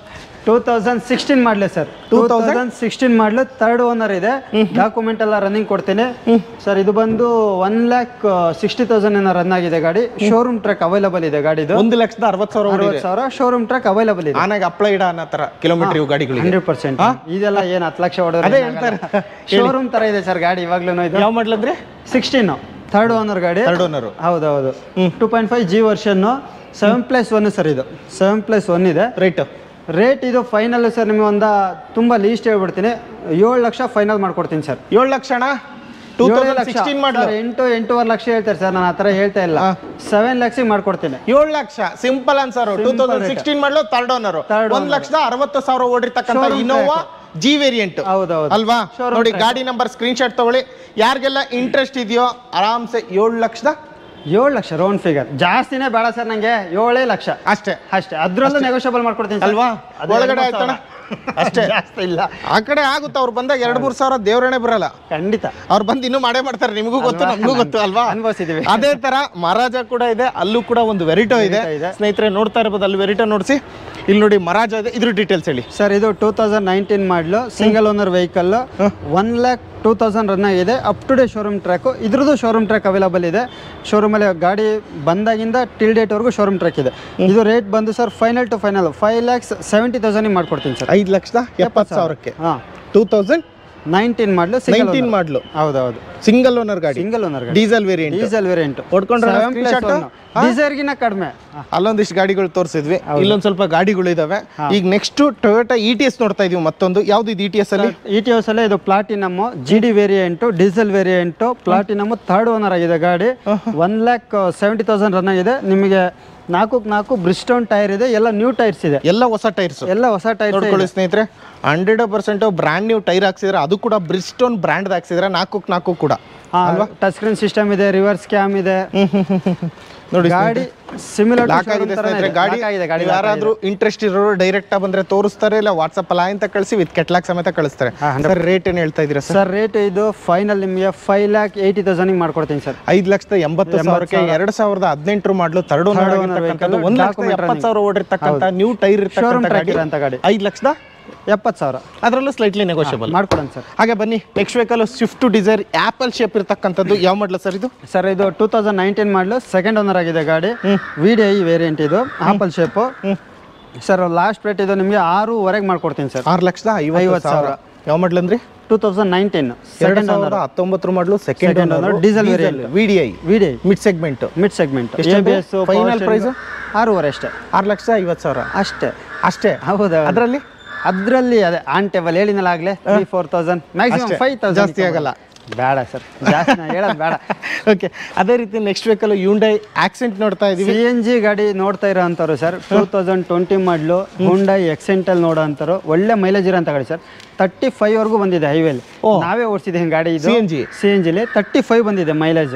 ಟೂ ತೌಸಂಡ್ ಸಿಕ್ಸ್ಟೀನ್ ಮಾಡಲಿ sir. Two thousand sixteen model third owner ಇದೆ. ಡಾಕ್ಯುಮೆಂಟ್ ಎಲ್ಲ ರನ್ನಿಂಗ್ ಕೊಡ್ತೀನಿ ಸರ್. ಇದು ಬಂದು ಒನ್ ಲ್ಯಾಕ್ ಸಿಕ್ಸ್ಟಿ ತೌಸಂಡ್ ಏನೋ ರನ್ ಆಗಿದೆ ಗಾಡಿ. ಶೋರೂಮ್ ಟ್ರಕ್ ಅವೈಲಬಲ್ ಇದೆ ಗಾಡಿದು. ಒಂದು ಲಕ್ಷದ ಅರವತ್ತು ಸಾವಿರ ಅರವತ್ತು ಸಾವಿರ ಶೋರೂಮ್ ಟ್ರಕ್ ಅವೈಲಬಲ್ ಇದೆ. ಆನಾಗ ಅಪ್ಲೈಡ್ ಅನ್ನೋ ತರ ಕಿಲೋಮೀಟರ್ ಗಾಡಿಗಳು ಹಂಡ್ರೆಡ್ ಪರ್ಸೆಂಟ್. ಇದೆಲ್ಲ ಏನು ಹತ್ತು ಲಕ್ಷ ಹೊಡೆದ್ರೆ ಶೋರೂಮ್ ತರ ಇದೆ ಸರ್ ಗಾಡಿ ಇವಾಗ್ಲೂ. ಇದು ಯಾವ ಮಾಡಲ್ ಅಂದ್ರೆ? ಸಿಕ್ಸ್ಟೀನ್ ಥರ್ಡ್ ಓನರ್ ಗಾಡಿ. ಥರ್ಡ್ ಓನರ್ ಹೌದೌದು. Two point five G version seven plus one sir. ಇದು ಸೆವೆನ್ ಪ್ಲಸ್ ಒನ್ ಇದೆ. ರೇಟ್ ರೇಟ್ ಇದು ಫೈನಲ್ ಸರ್ ನಿಮಗೆ ಒಂದು ತುಂಬ ಲೀಸ್ಟ್ ಹೇಳ್ಬಿಡ್ತೀನಿ, ಏಳು ಲಕ್ಷ ಫೈನಲ್ ಮಾಡ್ಕೊಡ್ತೀನಿ ಸರ್. ಏಳು ಲಕ್ಷ ಅಣ್ಣ, ಟೂ ತೌಸಂಡ್ ಸಿಕ್ಸ್ಟೀನ್ ಮಾಡಲು ಎಂಟು ಎಂಟೂವರೆ ಲಕ್ಷ ಹೇಳ್ತಾರೆ ಸರ್, ನಾನು ಆ ಥರ ಹೇಳ್ತಾ ಇಲ್ಲ, ಸೆವೆನ್ ಲ್ಯಾಕ್ಸಿಗೆ ಮಾಡ್ಕೊಡ್ತೀನಿ. ಏಳು ಲಕ್ಷ simple answer. Two thousand sixteen model third owner, ಒಂದ್ ಲಕ್ಷದ ಅರವತ್ತು ಸಾವಿರ ಓಡಿರ್ತಕ್ಕಂಥ ಇನೋವಾ ಜಿ ವೇರಿಯಂಟ್ ಹೌದೌದು ಅಲ್ವಾ. ನೋಡಿ ಗಾಡಿ ನಂಬರ್ ಸ್ಕ್ರೀನ್ ಶಾಟ್ ತಗೊಳ್ಳಿ. ಯಾರಿಗೆಲ್ಲ ಇಂಟ್ರೆಸ್ಟ್ ಇದೆಯೋ ಆರಾಮ್ಸೆ ಏಳು ಲಕ್ಷದ ಏಳು ಲಕ್ಷ ರೌಂಡ್ ಫಿಗರ್, ಜಾಸ್ತಿನೇ ಬೇಡ ಸರ್ ನಂಗೆ, ಏಳೇ ಲಕ್ಷ ಅಷ್ಟೇ ಅಷ್ಟೇ. ಅದ್ರಲ್ಲೂ ನೆಗೋಷಿಯಬಲ್ ಮಾಡ್ಕೊಡ್ತೀನಿ ಅಲ್ವಾ, ಒಳಗಡೆ ಆಯ್ತಾನ ಅಷ್ಟೇ, ಜಾಸ್ತಿ ಇಲ್ಲ. ಆ ಕಡೆ ಆಗುತ್ತೆ. ಅವ್ರು ಬಂದಾಗ ಎರಡ್ ಮೂರ್ ಸಾವಿರ ದೇವ್ರಣೆ ಬರಲ್ಲ, ಖಂಡಿತ ಅವ್ರು ಬಂದು ಇನ್ನೂ ಮಾಡೇ ಮಾಡ್ತಾರೆ, ನಿಮಗೂ ಗೊತ್ತು ನಮಗೂ ಗೊತ್ತು ಅಲ್ವಾ, ಅನ್ಭವಿಸಿದೀವಿ. ಅದೇ ತರ ಮಹಾರಾಜ ಕೂಡ ಇದೆ, ಅಲ್ಲೂ ಕೂಡ ಒಂದು ವೆರಿಟೋ ಇದೆ ಸ್ನೇಹಿತರೆ, ನೋಡ್ತಾ ಇರ್ಬೋದು ಅಲ್ಲಿ ವೆರಿಟೋ ನೋಡಿಸಿ. ಇಲ್ಲಿ ನೋಡಿ ಮಹಾರಾಜ ಇದೆ, ಇದ್ರ ಡೀಟೇಲ್ಸ್ ಹೇಳಿ ಸರ್. ಇದು two thousand nineteen model single owner vehicle, one lakh two thousand run ಆಗಿದೆ, up to date showroom track. ಇದ್ರದ್ದು ಶೋರೂಮ್ ಟ್ರ್ಯಾಕ್ ಅವೈಲಬಲ್ ಇದೆ ಶೋರೂಮಲ್ಲಿ, ಗಾಡಿ ಬಂದಾಗಿಂದ ಟಿಲ್ ಡೇಟ್ವರೆಗೂ ಶೋರೂಮ್ ಟ್ರ್ಯಾಕ್ ಇದೆ. ಇದು ರೇಟ್ ಬಂದು sir final to final five lakhs seventy thousand ಮಾಡ್ಕೊಡ್ತೀನಿ ಸರ್. ಐದು ಲಕ್ಷದ ಎಪ್ಪತ್ತು ಸಾವಿರಕ್ಕೆ. ಹಾಂ, two thousand nineteen model nineteen model, ಹೌದೌದು, ಸಿಂಗಲ್ ಓನರ್ ಗಾಡಿ, ಸಿಂಗಲ್ ಓನರ್ ಗಾಡಿ, ಡೀಸೆಲ್ ವೇರಿಯಂಟ್, ಡೀಸೆಲ್ ವೇರಿಯಂಟ್ ಹೊಡ್ಕೊಂಡ್ರೆ ಡೀಸೆಲ್ಗಿನ ಕಡಿಮೆ. ಅಲ್ಲೊಂದಿಷ್ಟು ಗಾಡಿಗಳು ತೋರಿಸಿದ್ವಿ, ಇಲ್ಲೊಂದ್ ಸ್ವಲ್ಪ ಗಾಡಿಗಳು ಇದಾವೆ. ಈಗ next Toyota E T S ನೋಡ್ತಾ ಇದೀವಿ, ಮತ್ತೊಂದು ಯಾವ್ದು ಇದು ಇ ಟಿ ಎಸ್ ಅಲ್ಲಿ? ಇ ಟಿ ಎಸ್ ಅಲ್ಲಿ ಇದು platinum G D variant, diesel variant, platinum third owner ಆಗಿದೆ ಗಾಡಿ, one lakh seventy thousand run ಆಗಿದೆ. ನಿಮಗೆ ನಾಲ್ಕು ನಾಲ್ಕು ಬ್ರಿಸ್ಟೋನ್ ಟೈರ್ ಇದೆ, ಎಲ್ಲ ನ್ಯೂ ಟೈರ್ಸ್ ಇದೆ, ಎಲ್ಲ ಹೊಸ ಟೈರ್ಸ್, ಎಲ್ಲ ಹೊಸ ಟೈರ್. ನೋಡ್ಕೊಳ್ಳಿ ಸ್ನೇಹಿತರೆ, hundred percent brand new tyre ಹಾಕ್ಸಿದ್ರೆ, ಅದು ಕೂಡ ಬ್ರಿಸ್ಟೋನ್ ಬ್ರ್ಯಾಂಡ್ ಹಾಕ್ಸಿದ್ರೆ, ನಾಲ್ಕು ನಾಲ್ಕು ಕೂಡ ಟಚ್ ಸ್ಕ್ರೀನ್ ಸಿಸ್ಟಮ್ ಇದೆ, ರಿವರ್ಸ್ ಕ್ಯಾಮ್ ಇದೆ. ನೋಡಿ ಗಾಡಿ ಸಿಮಿಲರ್ ಗಾಡಿ. ಯಾರಾದ್ರೂ ಇಂಟ್ರೆಸ್ಟ್ ಇರೋರು ಡೈರೆಕ್ಟ್ ಬಂದ್ರೆ ತೋರಿಸ್ತಾರೆ, ಇಲ್ಲ ವಾಟ್ಸ್ಆಪ್ ಅಲ್ಲ ಅಂತ ಕಳಿಸಿ ವಿತ್ ಕೆಟ್ಲಾಕ್ ಸಮೇತ ಕಳಿಸ್ತಾರೆ. ಸರ್ ರೇಟ್ ಏನ್ ಹೇಳ್ತಾ ಇದೀರಾ ಸರ್? ರೇಟ್ ಇದು ಫೈನಲ್ ನಿಮಗೆ ಫೈವ್ ಲ್ಯಾಕ್ ಏಯ್ಟಿ ತೌಸಂಡ್ ಮಾಡ್ಕೊಡ್ತೀನಿ ಸರ್. ಐದು ಲಕ್ಷದ ಎಂಬತ್ತು ಸಾವಿರಕ್ಕೆ ಎರಡ್ ಸಾವಿರದ ಹದಿನೆಂಟು ಮಾಡಲು ಥರ್ಡ್ ಓನರ್ ಒಂದ್ ಲಕ್ಷದ ಎಪ್ಪತ್ತು ಸಾವಿರ ಓಡಿರ್ತಕ್ಕಂಥ ನ್ಯೂ ಟೈರ್ ಇರ್ತಕ್ಕಂಥ ಗಾಡಿ, ಐದು ಲಕ್ಷದ ಎಪ್ಪತ್ತು ಸಾವಿರ, ಅದರಲ್ಲೂ ಸ್ಲೈಟ್ಲಿ ನೆಗೋಷಿಯಬಲ್ ಮಾಡ್ಕೊಡೋಣ ಸರ್. ಹಾಗೆ ಬನ್ನಿ next vehicle Swift Dzire apple shape ಇರ್ತಕ್ಕಂಥದ್ದು, ಯಾವ ಮಾಡಲ ಸರ್ ಇದು? ಸರ್ ಇದು two thousand nineteen model second owner ಆಗಿದೆ ಗಾಡಿ, ವಿ ಡಿ ಐ ವೇರಿಯಂಟ್, ಇದು apple shape sir. Last rate ಇದು ನಿಮಗೆ ಆರೂವರೆಗೆ ಮಾಡ್ಕೊಡ್ತೀನಿ ಸರ್. ಆರು ಲಕ್ಷದ ಐವತ್ತು ಸಾವಿರ. ಯಾವ ಮಾಡಲ್ ಅಂದ್ರಿ? ಟೂ ತೌಸಂಡ್ ನೈನ್ಟೀನ್ ಎರಡು ಸಾವಿರದ ಹತ್ತೊಂಬತ್ತರ model second owner, diesel variant, V D I V D I mid segment, mid segment. Final price ಆರೂವರೆ ಅಷ್ಟೇ, ಆರು ಲಕ್ಷ ಐವತ್ತು ಸಾವಿರ ಅಷ್ಟೇ ಅಷ್ಟೇ. ಹೌದಾ? ಅದರಲ್ಲಿ ಅದರಲ್ಲಿ ಅದೇ ಆನ್ ಟೇಬಲ್ ಹೇಳಿನಲ್ಲ ಆಗಲೇ, three four thousand maximum five thousand, ಜಾಸ್ತಿ ಆಗಲ್ಲ. ಬೇಡ ಸರ್, ಜಾಸ್ತಿ ಹೇಳೋದು ಬೇಡ. ಓಕೆ, ಅದೇ ರೀತಿ ನೆಕ್ಸ್ಟ್ ವೆಹಿಕಲ್ ಹ್ಯುಂಡೈ ಆಕ್ಸೆಂಟ್ ನೋಡ್ತಾ ಇದೀವಿ. ಸಿ ಎನ್ ಜಿ ಗಾಡಿ ನೋಡ್ತಾ ಇರೋ ಅಂಥವ್ರು sir, two thousand twenty model Hyundai ಎಕ್ಸೆಂಟಲ್ಲಿ ನೋಡೋ ಅಂಥವ್ರು, ಒಳ್ಳೆ ಮೈಲೇಜ್ ಇರೋ ಅಂತ ಗಾಡಿ ಸರ್. ತರ್ಟಿ ಫೈವ್ ವರ್ಗೂ ಬಂದಿದೆ ಹೈವೇಲಿ, ನಾವೇ ಓಡಿಸಿದ್ದೀವಿ ಗಾಡಿ. ಇದು C N G C N ಜಿಲಿ ತರ್ಟಿ ಫೈವ್ ಬಂದಿದೆ ಮೈಲೇಜ್.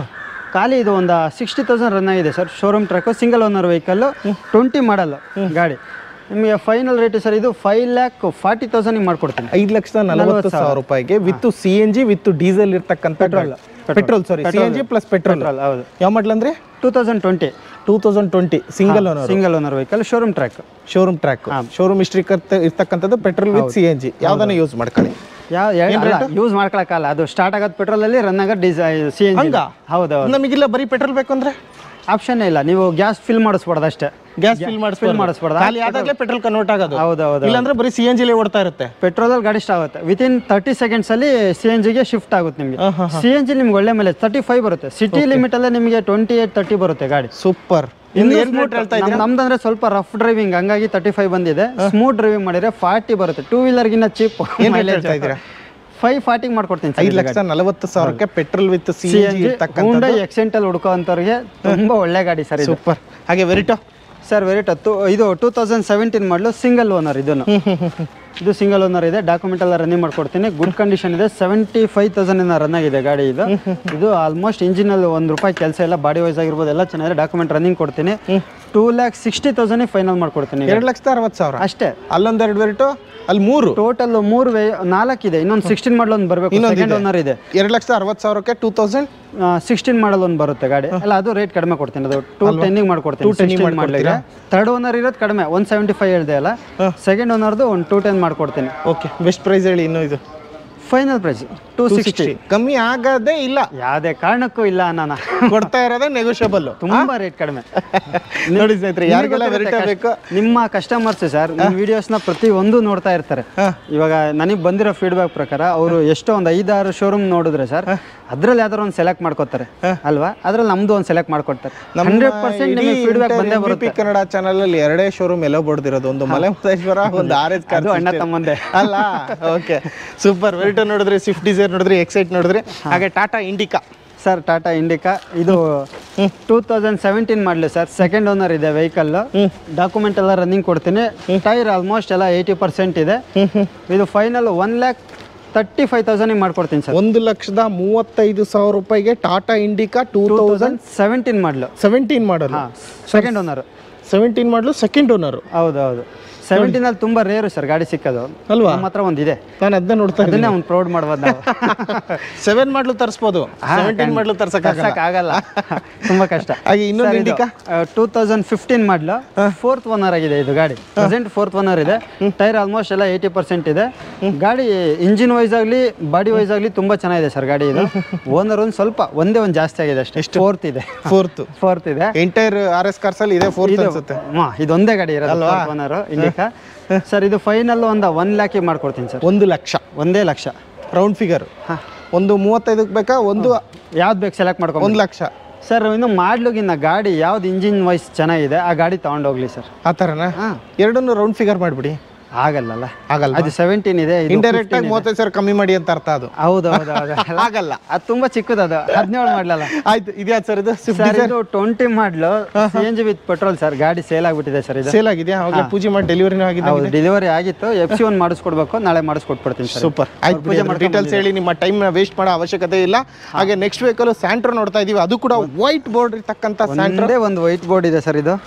ಖಾಲಿ ಇದು ಒಂದು ಸಿಕ್ಸ್ಟಿ ತೌಸಂಡ್ ರನ್ ಆಗಿದೆ sir. Showroom track, single owner vehicle, twenty model ಗಾಡಿ. ನಿಮಗೆ ಫೈನಲ್ ರೇಟ್ ಸರ್ ಇದು ಫೈವ್ ಲ್ಯಾಕ್ ಫಾರ್ಟಿ ತೌಸಂಡ್ ಮಾಡ್ಕೊಡ್ತೀನಿ. ಐದು ಲಕ್ಷದ ನಲವತ್ತು ಸಾವಿರ ರೂಪಾಯಿಗೆ with C N G with diesel ಇರ್ತಕ್ಕಂಥ petrol petrol sorry C N G plus petrol. ಹೌದು. ಯಾವ ಮಾಡಲ್ ಅಂದ್ರೆ? Two thousand twenty two thousand twenty single owner, single owner vehicle, showroom track. Showroom track, showroom history ಇರ್ತಕ್ಕಂಥದ್ದು petrol with C N G. ಯಾವ್ದನ್ನ ಯೂಸ್ ಮಾಡ್ಕೊಳ್ಳಿ, ಯಾವ ಯೂಸ್ ಮಾಡ್ಕೊಳಕ್ಕಲ್ಲ, ಅದು ಸ್ಟಾರ್ಟ್ ಆಗೋದು ಪೆಟ್ರೋಲ್ ಅಲ್ಲಿ, ರನ್ ಆಗೋದು ಡೀಸೆಲ್ ಸಿ ಎನ್ ಜಿ. ಹೌದು. ನಮಗಿಲ್ಲ ಬರೀ ಪೆಟ್ರೋಲ್ ಬೇಕು ಅಂದ್ರೆ ಆಪ್ಷನ್ ಇಲ್ಲ, ನೀವು ಗ್ಯಾಸ್ ಫಿಲ್ ಮಾಡಿಸ್ಬಾರ್ದು ಅಷ್ಟೇ. ಗ್ಯಾಸ್ ಫಿಲ್ ಫಿಲ್ ಮಾಡಿಸ್ಬಾರ್ದು, ಖಾಲಿ ಆದಾಗಲೇ ಪೆಟ್ರೋಲ್ ಕನ್ವರ್ಟ್ ಆಗೋದು. ಹೌದು ಹೌದು. ಇಲ್ಲಾಂದ್ರೆ ಬರೀ ಸಿ ಎನ್ ಜಿಲೇ ಓಡ್ತಾ ಇರುತ್ತೆ. ಪೆಟ್ರೋಲ್ ಅಲ್ಲಿ ಗಾಡಿ ಸ್ಟಾರ್ಟ್ ಆಗುತ್ತೆ, ವಿತ್ ಇನ್ ತರ್ಟಿ ಸೆಕೆಂಡ್ಸ್ ಅಲ್ಲಿ ಸಿ ಎನ್ ಜಿಗೆ ಶಿಫ್ಟ್ ಆಗುತ್ತೆ ನಿಮಗೆ. ಸಿ ಎನ್ ಜಿ ನಿಮ್ಗೆ ಒಳ್ಳೆ ಮೇಲೆ ತರ್ಟಿ ಫೈವ್ ಬರುತ್ತೆ, ಸಿಟಿ ಲಿಮಿಟ್ ಅಲ್ಲೇ ನಿಮಗೆ ಟ್ವೆಂಟಿ ಏಟ್ ತರ್ಟಿ ಬರುತ್ತೆ ಗಾಡಿ. ಸೂಪರ್. ನಮ್ದಂದ್ರೆ ಸ್ವಲ್ಪ ರಫ್ ಡ್ರೈವಿಂಗ್, ಹಂಗಾಗಿ ತರ್ಟಿ ಫೈವ್ ಬಂದಿದೆ. ಸ್ಮೂತ್ ಡ್ರೈವಿಂಗ್ ಮಾಡಿದ್ರೆ ಫಾರ್ಟಿ ಬರುತ್ತೆ, ಟೂ ವೀಲರ್ಗಿನ್ನ ಚೀಪ್. ಫೈವ್ ಫಾರ್ಟಿಗೆ ಮಾಡ್ಕೊಡ್ತೀನಿ. ಐದು ಲಕ್ಷ ನಲವತ್ತು ಸಾವಿರಕ್ಕೆ petrol with C N G Hyundai ಎಕ್ಸೆಂಟಲ್ ಹುಡುಕೋ ಅಂಥವ್ರಿಗೆ ತುಂಬಾ ಒಳ್ಳೆ ಗಾಡಿ ಸರ್. ಸೂಪರ್. ಹಾಗೆ ವೆರಿಟೋ ಸರ್, ವೆರಿಟೋ ಇದು two thousand seventeen model single owner. ಇದನ್ನು ಇದು ಸಿಂಗಲ್ ಓನರ್ ಇದೆ, ಡಾಕ್ಯುಮೆಂಟ್ ಎಲ್ಲ ರನ್ನಿಂಗ್ ಮಾಡ್ಕೊಡ್ತೀನಿ. ಗುಡ್ ಕಂಡೀಷನ್ ಇದೆ, ಸೆವೆಂಟಿ ಫೈವ್ ತೌಸಂಡ್ ಇಂದ ರನ್ ಆಗಿದೆ ಗಾಡಿ. ಇದು ಇದು ಆಲ್ಮೋಸ್ಟ್ ಇಂಜಿನಲ್ಲಿ ಒಂದು ರೂಪಾಯಿ ಕೆಲಸ ಇಲ್ಲ, ಬಾಡಿ ವೈಸ್ ಆಗಿರ್ಬೋದು ಎಲ್ಲ ಚೆನ್ನಾಗಿದೆ. ಡಾಕ್ಯುಮೆಂಟ್ ರನ್ನಿಂಗ್ ಕೊಡ್ತೀನಿ. Two lakh sixty thousand final ಮಾಡ್ಕೊಡ್ತೀನಿ. ಎರಡು ಲಕ್ಷದ ಅರವತ್ತು ಸಾವಿರ ಅಷ್ಟೇ. ಅಲ್ಲೊಂದು ಎರಡು ವೆರಿಟೋ, ಅಲ್ಲಿ ಮೂರು ಟೋಟಲ್ ಮೂರು ನಾಲ್ಕು ಇದೆ. ಇನ್ನೊಂದು ಸಿಕ್ಸ್ಟೀನ್ ಮಾಡಲ್ ಒಂದು ಬರಬೇಕು, ಸೆಕೆಂಡ್ ಓನರ್ ಇದೆ. ಎರಡು ಲಕ್ಷದ ಅರವತ್ತು ಸಾವಿರಕ್ಕೆ ಟೂ ತೌಸಂಡ್ ಸಿಕ್ಸ್ಟೀನ್ ಮಾಡಲ್ ಒಂದು ಬರುತ್ತೆ ಗಾಡಿ. ಅಲ್ಲ, ಅದು ರೇಟ್ ಕಡಿಮೆ ಕೊಡ್ತೀನಿ, ಅದು ಟೂ ಟೆನ್ನಿಗೆ ಮಾಡ್ಕೊಡ್ತೀನಿ. ಥರ್ಡ್ ಓನರ್ ಇರೋದು ಕಡಿಮೆ, ಒನ್ ಸೆವೆಂಟಿ ಫೈವ್ ಹೇಳಿದೆ ಅಲ್ಲ. ಸೆಕೆಂಡ್ ಓನರ್ದು ಒಂದು ಟೂ ಟೆನ್ ಮಾಡ್ಕೊಡ್ತೀನಿ. ಓಕೆ, ಬೆಸ್ಟ್ ಪ್ರೈಸ್ ಹೇಳಿ. ಇನ್ನು ಇದು ಫೈನಲ್ ಪ್ರೈಸ್ ಟೂ ಸಿಕ್ಸ್ಟಿ ಕಮ್ಮಿ ಆಗದೇ ಇಲ್ಲ, ಯಾವುದೇ ಕಾರಣಕ್ಕೂ ಇಲ್ಲ ಅಣ್ಣ. ಕೊಡ್ತಾ ಇರೋದೇ ನೆಗೋಷಿಯಬಲ್, ತುಂಬಾ ರೇಟ್ ಕಡಿಮೆ. ನೋಡಿ ಸ್ನೇಹಿತರೆ, ಯಾರಿಗೆಲ್ಲ ವೆರೈಟಿ ಬೇಕು ನಿಮ್ಮ ಕಸ್ಟಮರ್ಸ್ ಸರ್ ನಿಮ್ಮ ವಿಡಿಯೋಸ್ನ ಪ್ರತಿ ಒಂದು ನೋಡ್ತಾ ಇರ್ತಾರೆ. ಇವಾಗ ನನಗೆ ಬಂದಿರೋ ಫೀಡ್ಬ್ಯಾಕ್ ಪ್ರಕಾರ ಅವರು ಎಷ್ಟೋ ಒಂದು ಐದಾರು ಶೋರೂಮ್ ನೋಡಿದ್ರೆ ಸರ್ ಅದ್ರಲ್ಲಿ ಯಾವ್ದಾರು ಒಂದು ಸೆಲೆಕ್ಟ್ ಮಾಡ್ಕೋತಾರೆ ಅಲ್ವಾ, ಅದ್ರಲ್ಲಿ ನಮ್ದು ಒಂದು ಸೆಲೆಕ್ಟ್ ಮಾಡ್ಕೊಡ್ತಾರೆ. ಹಂಡ್ರೆಡ್ ಪರ್ಸೆಂಟ್ ನಿಮಗೆ ಫೀಡ್ಬ್ಯಾಕ್ ಬಂದೇ ಬರುತ್ತೆ. ಕನ್ನಡ ಚಾನಲ್ ಅಲ್ಲಿ ಎರಡೇ ಶೋರೂಮ್ ಎಲ್ಲೋ ಬಡ್ದಿರೋದು, ಒಂದು ಮಲೆಮಹದೇಶ್ವರ, ಒಂದು ಆರ್ ಎಸ್ ಕಾರ್, ಅಣ್ಣ ತಮ್ಮಂದೆ ಅಲ್ಲ. Okay, super. ವೆರೈಟಿ ನೋಡಿದ್ರಿ, ಸ್ವಿಫ್ಟ್ ಡಿಸೈರ್ ನೋಡಿದ್ರಿ, ಎಕ್ಸೈಟ್ ನೋಡಿದ್ರಿ, ಹಾಗೆ ಟಾಟಾ ಇಂಡಿಕಾ. ಸರ್ ಟಾಟಾ ಇಂಡಿಕಾ ಇದು ಟೂ ತೌಸಂಡ್ ಸೆವೆಂಟೀನ್ ಮಾಡಲಿ ಸರ್, ಸೆಕೆಂಡ್ ಓನರ್ ಇದೆ ವೆಹಿಕಲ್. ಡಾಕ್ಯುಮೆಂಟ್ ಎಲ್ಲ ರನ್ನಿಂಗ್ ಕೊಡ್ತೀನಿ. ಟೈರ್ ಆಲ್ಮೋಸ್ಟ್ ಎಲ್ಲ ಏಯ್ಟಿ ಪರ್ಸೆಂಟ್ ಇದೆ. ಇದು final one lakh thirty five thousand ಮಾಡ್ಕೊಡ್ತೀನಿ ಸರ್. ಒಂದು ಲಕ್ಷದ ಮೂವತ್ತೈದು ಸಾವಿರ ರೂಪಾಯಿಗೆ Tata Indica two thousand seventeen model seventeen model second owner. Seventeen model second owner. ಹೌದು ಹೌದು. ಸೆವೆಂಟೀನ್ ಅಲ್ಲಿ ತುಂಬಾ ರೇರು ಸರ್ ಗಾಡಿ ಸಿಕ್ಕೋದು ಅಲ್ವಾ? ನಮ್ಮ ಹತ್ರ ಒಂದಿದೆ, ನಾನು ಅದನ್ನ ನೋಡ್ತಾ ಅದನ್ನೇ ಒಂದು ಪ್ರೌಡ್ ಮಾಡ್ಬೋದು ನಾವು. ಸೆವೆನ್ ಮಾಡ್ಲು ತರಿಸ್ಬೋದು, ಸೆವೆಂಟೀನ್ ಮಾಡ್ಲು ತರ್ಸಕ್ಕಾಗಲ್ಲ, ತುಂಬಾ ಕಷ್ಟ. ಹಾಗೆ ಇನ್ನೊಂದು Indica two thousand fifteen model fourth owner ಆಗಿದೆ ಇದು ಗಾಡಿ. ಪ್ರೆಸೆಂಟ್ ಫೋರ್ತ್ ಓನರ್ ಇದೆ. ಟೈರ್ ಆಲ್ಮೋಸ್ಟ್ ಎಲ್ಲ ಏಯ್ಟಿ ಪರ್ಸೆಂಟ್ ಇದೆ. ಗಾಡಿ ಇಂಜಿನ್ ವೈಸ್ ಆಗಲಿ ಬಾಡಿ ವೈಸ್ ಆಗಲಿ ತುಂಬಾ ಚೆನ್ನಾಗಿದೆ ಸರ್ ಗಾಡಿ ಇದು. ಓನರ್ ಒಂದು ಸ್ವಲ್ಪ ಒಂದೇ ಒಂದು ಜಾಸ್ತಿ ಆಗಿದೆ ಅಷ್ಟೇ. ಫೋರ್ತ್ ಇದೆ, ಫೋರ್ತ್ ಫೋರ್ತ್ ಇದೆ. ಎಂಟೈರ್ ಆರ್ ಎಸ್ ಕಾರ್ಸ್ ಅಲ್ಲಿ ಇದೆ ಫೋರ್ತ್ ಅನ್ಸುತ್ತೆ. ಇದೊಂದೇ ಗಾಡಿ ಇರೋದು ಓನರ್ ಇಂಡಿಕಾ. ಸರ್ ಇದು ಫೈನಲ್ ಒಂದು ಒನ್ ಲ್ಯಾಕಿಗೆ ಮಾಡ್ಕೊಡ್ತೀನಿ ಸರ್. ಒಂದು ಲಕ್ಷ, ಒಂದೇ ಲಕ್ಷ ರೌಂಡ್ ಫಿಗರ್. ಒಂದು ಮೂವತ್ತೈದಕ್ಕೆ ಬೇಕಾ, ಒಂದು ಯಾವ್ದು ಬೇಕು ಸೆಲೆಕ್ಟ್ ಮಾಡ್ಕೊಂಡು. ಒಂದು ಲಕ್ಷ ಸರ್. ಇನ್ನು ಮಾಡ್ಲುಗಿನ್ನ ಗಾಡಿ ಯಾವ್ದು ಇಂಜಿನ್ ವೈಸ್ ಚೆನ್ನಾಗಿದೆ ಆ ಗಾಡಿ ತಗೊಂಡೋಗ್ಲಿ ಸರ್. ಆ ಥರನಾ? ಎರಡನ್ನು ರೌಂಡ್ ಫಿಗರ್ ಮಾಡಿಬಿಡಿ. ಆಗಲ್ಲ ಆಗಲ್ಲ, ಅದು ಸೆವೆಂಟೀನ್ ಇದೆ. ಇಂಡೈರೆಕ್ಟ್ ಆಗಿ ಮೂವತ್ತೈದು ಸಾವಿರ ಕಮ್ಮಿ ಮಾಡಿ ಅಂತ ಅರ್ಥ ಅದು. ಹೌದು ಹೌದು ಹೌದು. ಆಗಲ್ಲ, ಅದು ತುಂಬಾ ಚಿಕ್ಕದು, ಅದು ಹದಿನೇಳು ಮಾಡ್ಲಲ್ಲ. ಆಯ್ತು, ಇದ್ಯಾ ಸರ್ ಇದು? Twenty model C N G with petrol sir. ಗಾಡಿ ಸೇಲ್ ಆಗ್ಬಿಟ್ಟಿದೆ ಸರ್. ಇದು ಸೇಲ್ ಆಗಿದೆಯಾ? ಅವಾಗ ಪೂಜೆ ಮಾಡಿ ಡೆಲಿವರಿನೂ ಆಗಿದೆ. ಹೌದು, ಡೆಲಿವರಿ ಆಗಿತ್ತು. ಎಫ್ ಸಿ ಒನ್ ಮಾಡಿಸ್ಕೊಡ್ಬೇಕು, ನಾಳೆ ಮಾಡಿಸ್ಕೊಟ್ಬಿಡ್ತೀನಿ ಸರ್. ಸೂಪರ್. ಆಯ್ತು, ಪೂಜೆ ಮಾಡಿ ಡೀಟೇಲ್ಸ್ ಹೇಳಿ, ನಿಮ್ಮ ಟೈಮ್ ವೇಸ್ಟ್ ಮಾಡೋ ಅವಶ್ಯಕತೆ ಇಲ್ಲ. ಹಾಗೆ ನೆಕ್ಸ್ಟ್ ವೆಹಿಕಲ್ ಸ್ಯಾಂಟ್ರೋ ನೋಡ್ತಾ ಇದೀವಿ, ಅದು ಕೂಡ ವೈಟ್ ಬೋರ್ಡ್ ಇರ್ತಕ್ಕಂಥ ಸ್ಯಾಂಟ್ರೋ. ಒಂದು ವೈಟ್ ಬೋರ್ಡ್ ಇದೆ ಸರ್. ಇದು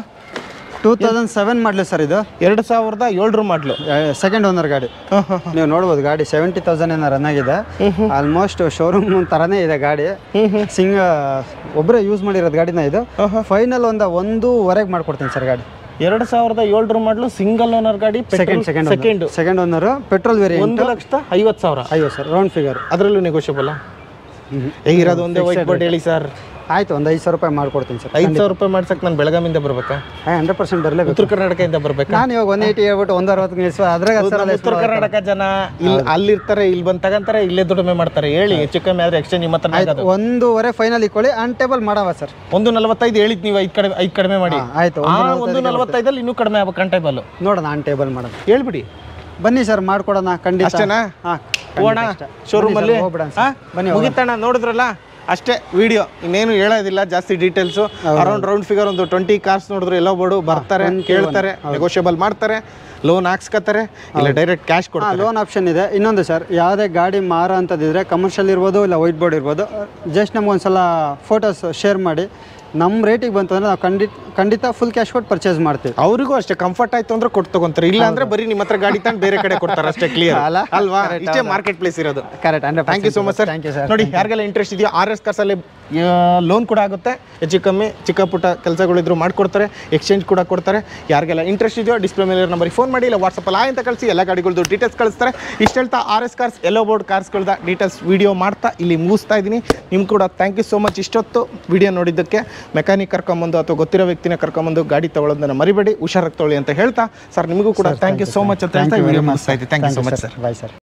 two thousand seven model sir. ಇದು ಎರಡು ಸಾವಿರದ ಏಳರ ಮಾಡಲು, ಸೆಕೆಂಡ್ ಓನರ್ ಗಾಡಿ. ನೀವು ನೋಡ್ಬೋದು ಗಾಡಿ ಸೆವೆಂಟಿ ತೌಸಂಡ್ ಏನೋ ರನ್ ಆಗಿದೆ. ಆಲ್ಮೋಸ್ಟ್ ಶೋರೂಮ್ ತರನೇ ಇದೆ ಗಾಡಿ. ಸಿಂಗ್ ಒಬ್ಬರೇ ಯೂಸ್ ಮಾಡಿರೋದು ಗಾಡಿನ ಇದು. ಫೈನಲ್ ಒಂದು ಒಂದೂವರೆಗೆ ಮಾಡ್ಕೊಡ್ತೀನಿ ಸರ್ ಗಾಡಿ. ಎರಡು ಸಾವಿರದ ಏಳರ ಮಾಡಲು ಸಿಂಗಲ್ ಓನರ್ ಗಾಡಿ, second second second second owner, petrol variant. ಒಂದು ಲಕ್ಷದ ಐವತ್ತು ಸಾವಿರ ಐವತ್ತು ಸರ್ ರೌಂಡ್ ಫಿಗರ್. ಅದರಲ್ಲೂ ನೆಗೋಷಿಯಬಲ್ ಹೇಗಿರೋದು? ಒಂದೇ ವೈಟ್ ಬೋರ್ಡ್ ಹೇಳಿ ಸರ್. ಆಯ್ತು, ಒಂದು ಐದು ಸಾವಿರ ರೂಪಾಯಿ ಮಾಡ್ಕೊಡ್ತೀನಿ ಸರ್. ಐದು ಸಾವಿರ ರೂಪಾಯಿ ಮಾಡ್ಸಕ್ಕೆ ನಾನು ಬೆಳಗಾವಿಂದ ಬರ್ಬೇಕಾ? ಹಂಡ್ರೆಡ್ ಪರ್ಸೆಂಟ್ ಬರಲೇಬೇಕು. ಉತ್ತರ ಕರ್ನಾಟಕದಿಂದ ಬರ್ಬೇಕಾ? ನಾನು ಇವಾಗ ಒನ್ ಏಯ್ಟಿ ಹೇಳ್ಬಿಟ್ಟು ಒಂದು ಅರವತ್ತು ನಿಲ್ಲಿಸುವ ಅದ್ರಾಗ ಉತ್ತರ ಕರ್ನಾಟಕ ಜನ ಇಲ್ಲಿ ಅಲ್ಲಿರ್ತಾರೆ, ಇಲ್ಲಿ ಬಂದು ತಗಂತಾರೆ, ಇಲ್ಲೇ ದುಡಿಮೆ ಮಾಡ್ತಾರೆ. ಹೇಳಿ, ಹೆಚ್ಚು ಕಮ್ಮಿ ಆದ್ರೆ ಎಕ್ಸ್ಚೇಂಜ್ ನಿಮ್ಮ ಹತ್ರ. ಒಂದೂವರೆ ಫೈನಲ್ ಇಕ್ಕೊಳ್ಳಿ, ಆನ್ ಟೇಬಲ್ ಮಾಡವ ಸರ್. ಒಂದು ನಲವತ್ತೈದು ಹೇಳಿದ್ ನೀವು, ಐದು ಕಡಿಮೆ ಐದು ಕಡಿಮೆ ಮಾಡಿ. ಆಯ್ತು, ಒಂದು ನಲವತ್ತೈದಲ್ಲಿ ಇನ್ನೂ ಕಡಿಮೆ ಆಗ್ಬೇಕು ಆನ್ ಟೇಬಲ್. ನೋಡೋಣ ಆನ್ ಟೇಬಲ್ ಮಾಡೋಣ, ಹೇಳ್ಬಿಡಿ. ಬನ್ನಿ ಸರ್, ಮಾಡ್ಕೊಡೋಣ ಖಂಡಿತ. ಅಷ್ಟೇನಾ? ಹೋಗೋಣ ಶೋರೂಮ್ ಅಲ್ಲಿ. ಬನ್ನಿ, ಮುಗಿತಣ್ಣ. ನೋಡಿದ್ರಲ್ಲ, ಅಷ್ಟೇ ವಿಡಿಯೋ, ಇನ್ನೇನು ಹೇಳೋದಿಲ್ಲ ಜಾಸ್ತಿ ಡೀಟೇಲ್ಸು. ಅರೌಂಡ್ ರೌಂಡ್ ಫಿಗರ್ ಒಂದು ಟ್ವೆಂಟಿ ಕಾರ್ಸ್ ನೋಡಿದ್ರು ಎಲ್ಲ ಬೋರ್ಡು ಬರ್ತಾರೆ, ಕೇಳ್ತಾರೆ, ನೆಗೋಷಿಯಬಲ್ ಮಾಡ್ತಾರೆ, ಲೋನ್ ಹಾಕ್ಸ್ಕೊತಾರೆ, ಇಲ್ಲ ಡೈರೆಕ್ಟ್ ಕ್ಯಾಶ್ ಕೊಡ್ತಾರೆ. ಲೋನ್ ಆಪ್ಷನ್ ಇದೆ. ಇನ್ನೊಂದು ಸರ್, ಯಾವುದೇ ಗಾಡಿ ಮಾರ ಅಂತದಿದ್ರೆ ಕಮರ್ಷಿಯಲ್ ಇರ್ಬೋದು, ಇಲ್ಲ ವೈಟ್ ಬೋರ್ಡ್ ಇರ್ಬೋದು, ಜಸ್ಟ್ ನಮ್ಗೆ ಒಂದ್ಸಲ ಫೋಟೋಸ್ ಶೇರ್ ಮಾಡಿ ನಮ್ಮ ರೇಟಿಗೆ ಬಂತು ಅಂದ್ರೆ ನಾವು ಖಂಡಿತ ಖಂಡಿತ ಫುಲ್ ಕ್ಯಾಶ್ ಕೊಟ್ಟು ಪರ್ಚೇಸ್ ಮಾಡ್ತೀವಿ. ಅವರಿಗೂ ಅಷ್ಟೇ ಕಂಫರ್ಟ್ ಆಯ್ತು ಅಂದ್ರೆ ಕೊಟ್ಟು ತಗೊಂತಾರೆ, ಇಲ್ಲ ಅಂದ್ರೆ ಬರೀ ನಿಮ್ಮ ಹತ್ರ ಗಾಡಿ ತಂದು ಬೇರೆ ಕಡೆ ಕೊಡ್ತಾರೆ ಅಷ್ಟೇ. ಕ್ಲಿಯರ್ ಅಲ್ವಾ? ಇಷ್ಟೇ ಮಾರ್ಕೆಟ್ ಪ್ಲೇಸ್ ಇರೋದು. Correct. Thank you so much sir. ನೋಡಿ, ಯಾರಿಗೆಲ್ಲ ಇಂಟ್ರೆಸ್ಟ್ ಇದೆಯೋ ಆರ್ ಎಸ್ ಕಾರ್ಸ್ ಅಲ್ಲಿ ಲೋನ್ ಕೂಡ ಆಗುತ್ತೆ, ಹೆಚ್ಚು ಕಮ್ಮಿ ಚಿಕ್ಕ ಪುಟ್ಟ ಕೆಲಸಗಳಿದ್ರು ಮಾಡ್ಕೊಡ್ತಾರೆ, ಎಕ್ಸ್ಚೇಂಜ್ ಕೂಡ ಕೊಡ್ತಾರೆ. ಯಾರಿಗೆಲ್ಲ ಇಂಟ್ರೆಸ್ಟ್ ಇದೆಯೋ ಡಿಸ್ಪ್ಲೇ ಮೇಲೆ ನಂಬರಿಗೆ ಫೋನ್ ಮಾಡಿ, ಇಲ್ಲ ವಾಟ್ಸಪ್ಪಲ್ಲಿ ಆಯ್ ಅಂತ ಕಳಿಸಿ, ಎಲ್ಲ ಗಾಡಿಗಳದ್ದು ಡೀಟೇಲ್ಸ್ ಕಳಿಸ್ತಾರೆ. ಇಷ್ಟು ಹೇಳ್ತಾ R S cars yellow board ಕಾರ್ಸ್ಗಳದ ಡೀಟೇಲ್ಸ್ ವಿಡಿಯೋ ಮಾಡ್ತಾ ಇಲ್ಲಿ ಮುಗಿಸ್ತಾ ಇದ್ದೀನಿ. ನಿಮ್ಗೆ ಕೂಡ ಥ್ಯಾಂಕ್ ಯು ಸೋ ಮಚ್ ಇಷ್ಟೊತ್ತು ವಿಡಿಯೋ ನೋಡಿದ್ದಕ್ಕೆ. ಮೆಕ್ಯಾನಿಕ್ ಕರ್ಕೊಂಬಂದು ಅಥವಾ ಗೊತ್ತಿರೋ ವ್ಯಕ್ತಿನ ಕರ್ಕೊಂಬಂದು ಗಾಡಿ ತಗೊಳ್ಳೋದನ್ನ ಮರಿಬೇಡಿ, ಹುಷಾರಾಗಿ ತೊಗೊಳ್ಳಿ ಅಂತ ಹೇಳ್ತಾ ಸರ್, ನಿಮಗೂ ಕೂಡ ಥ್ಯಾಂಕ್ ಯು ಸೋ ಮಚ್ ಅಂತ ಹೇಳ್ತಾ ವಿಡಿಯೋ ಮುಗಿಸ್ತಾ ಇದ್ದೀನಿ. Thank you so much sir. Bye sir.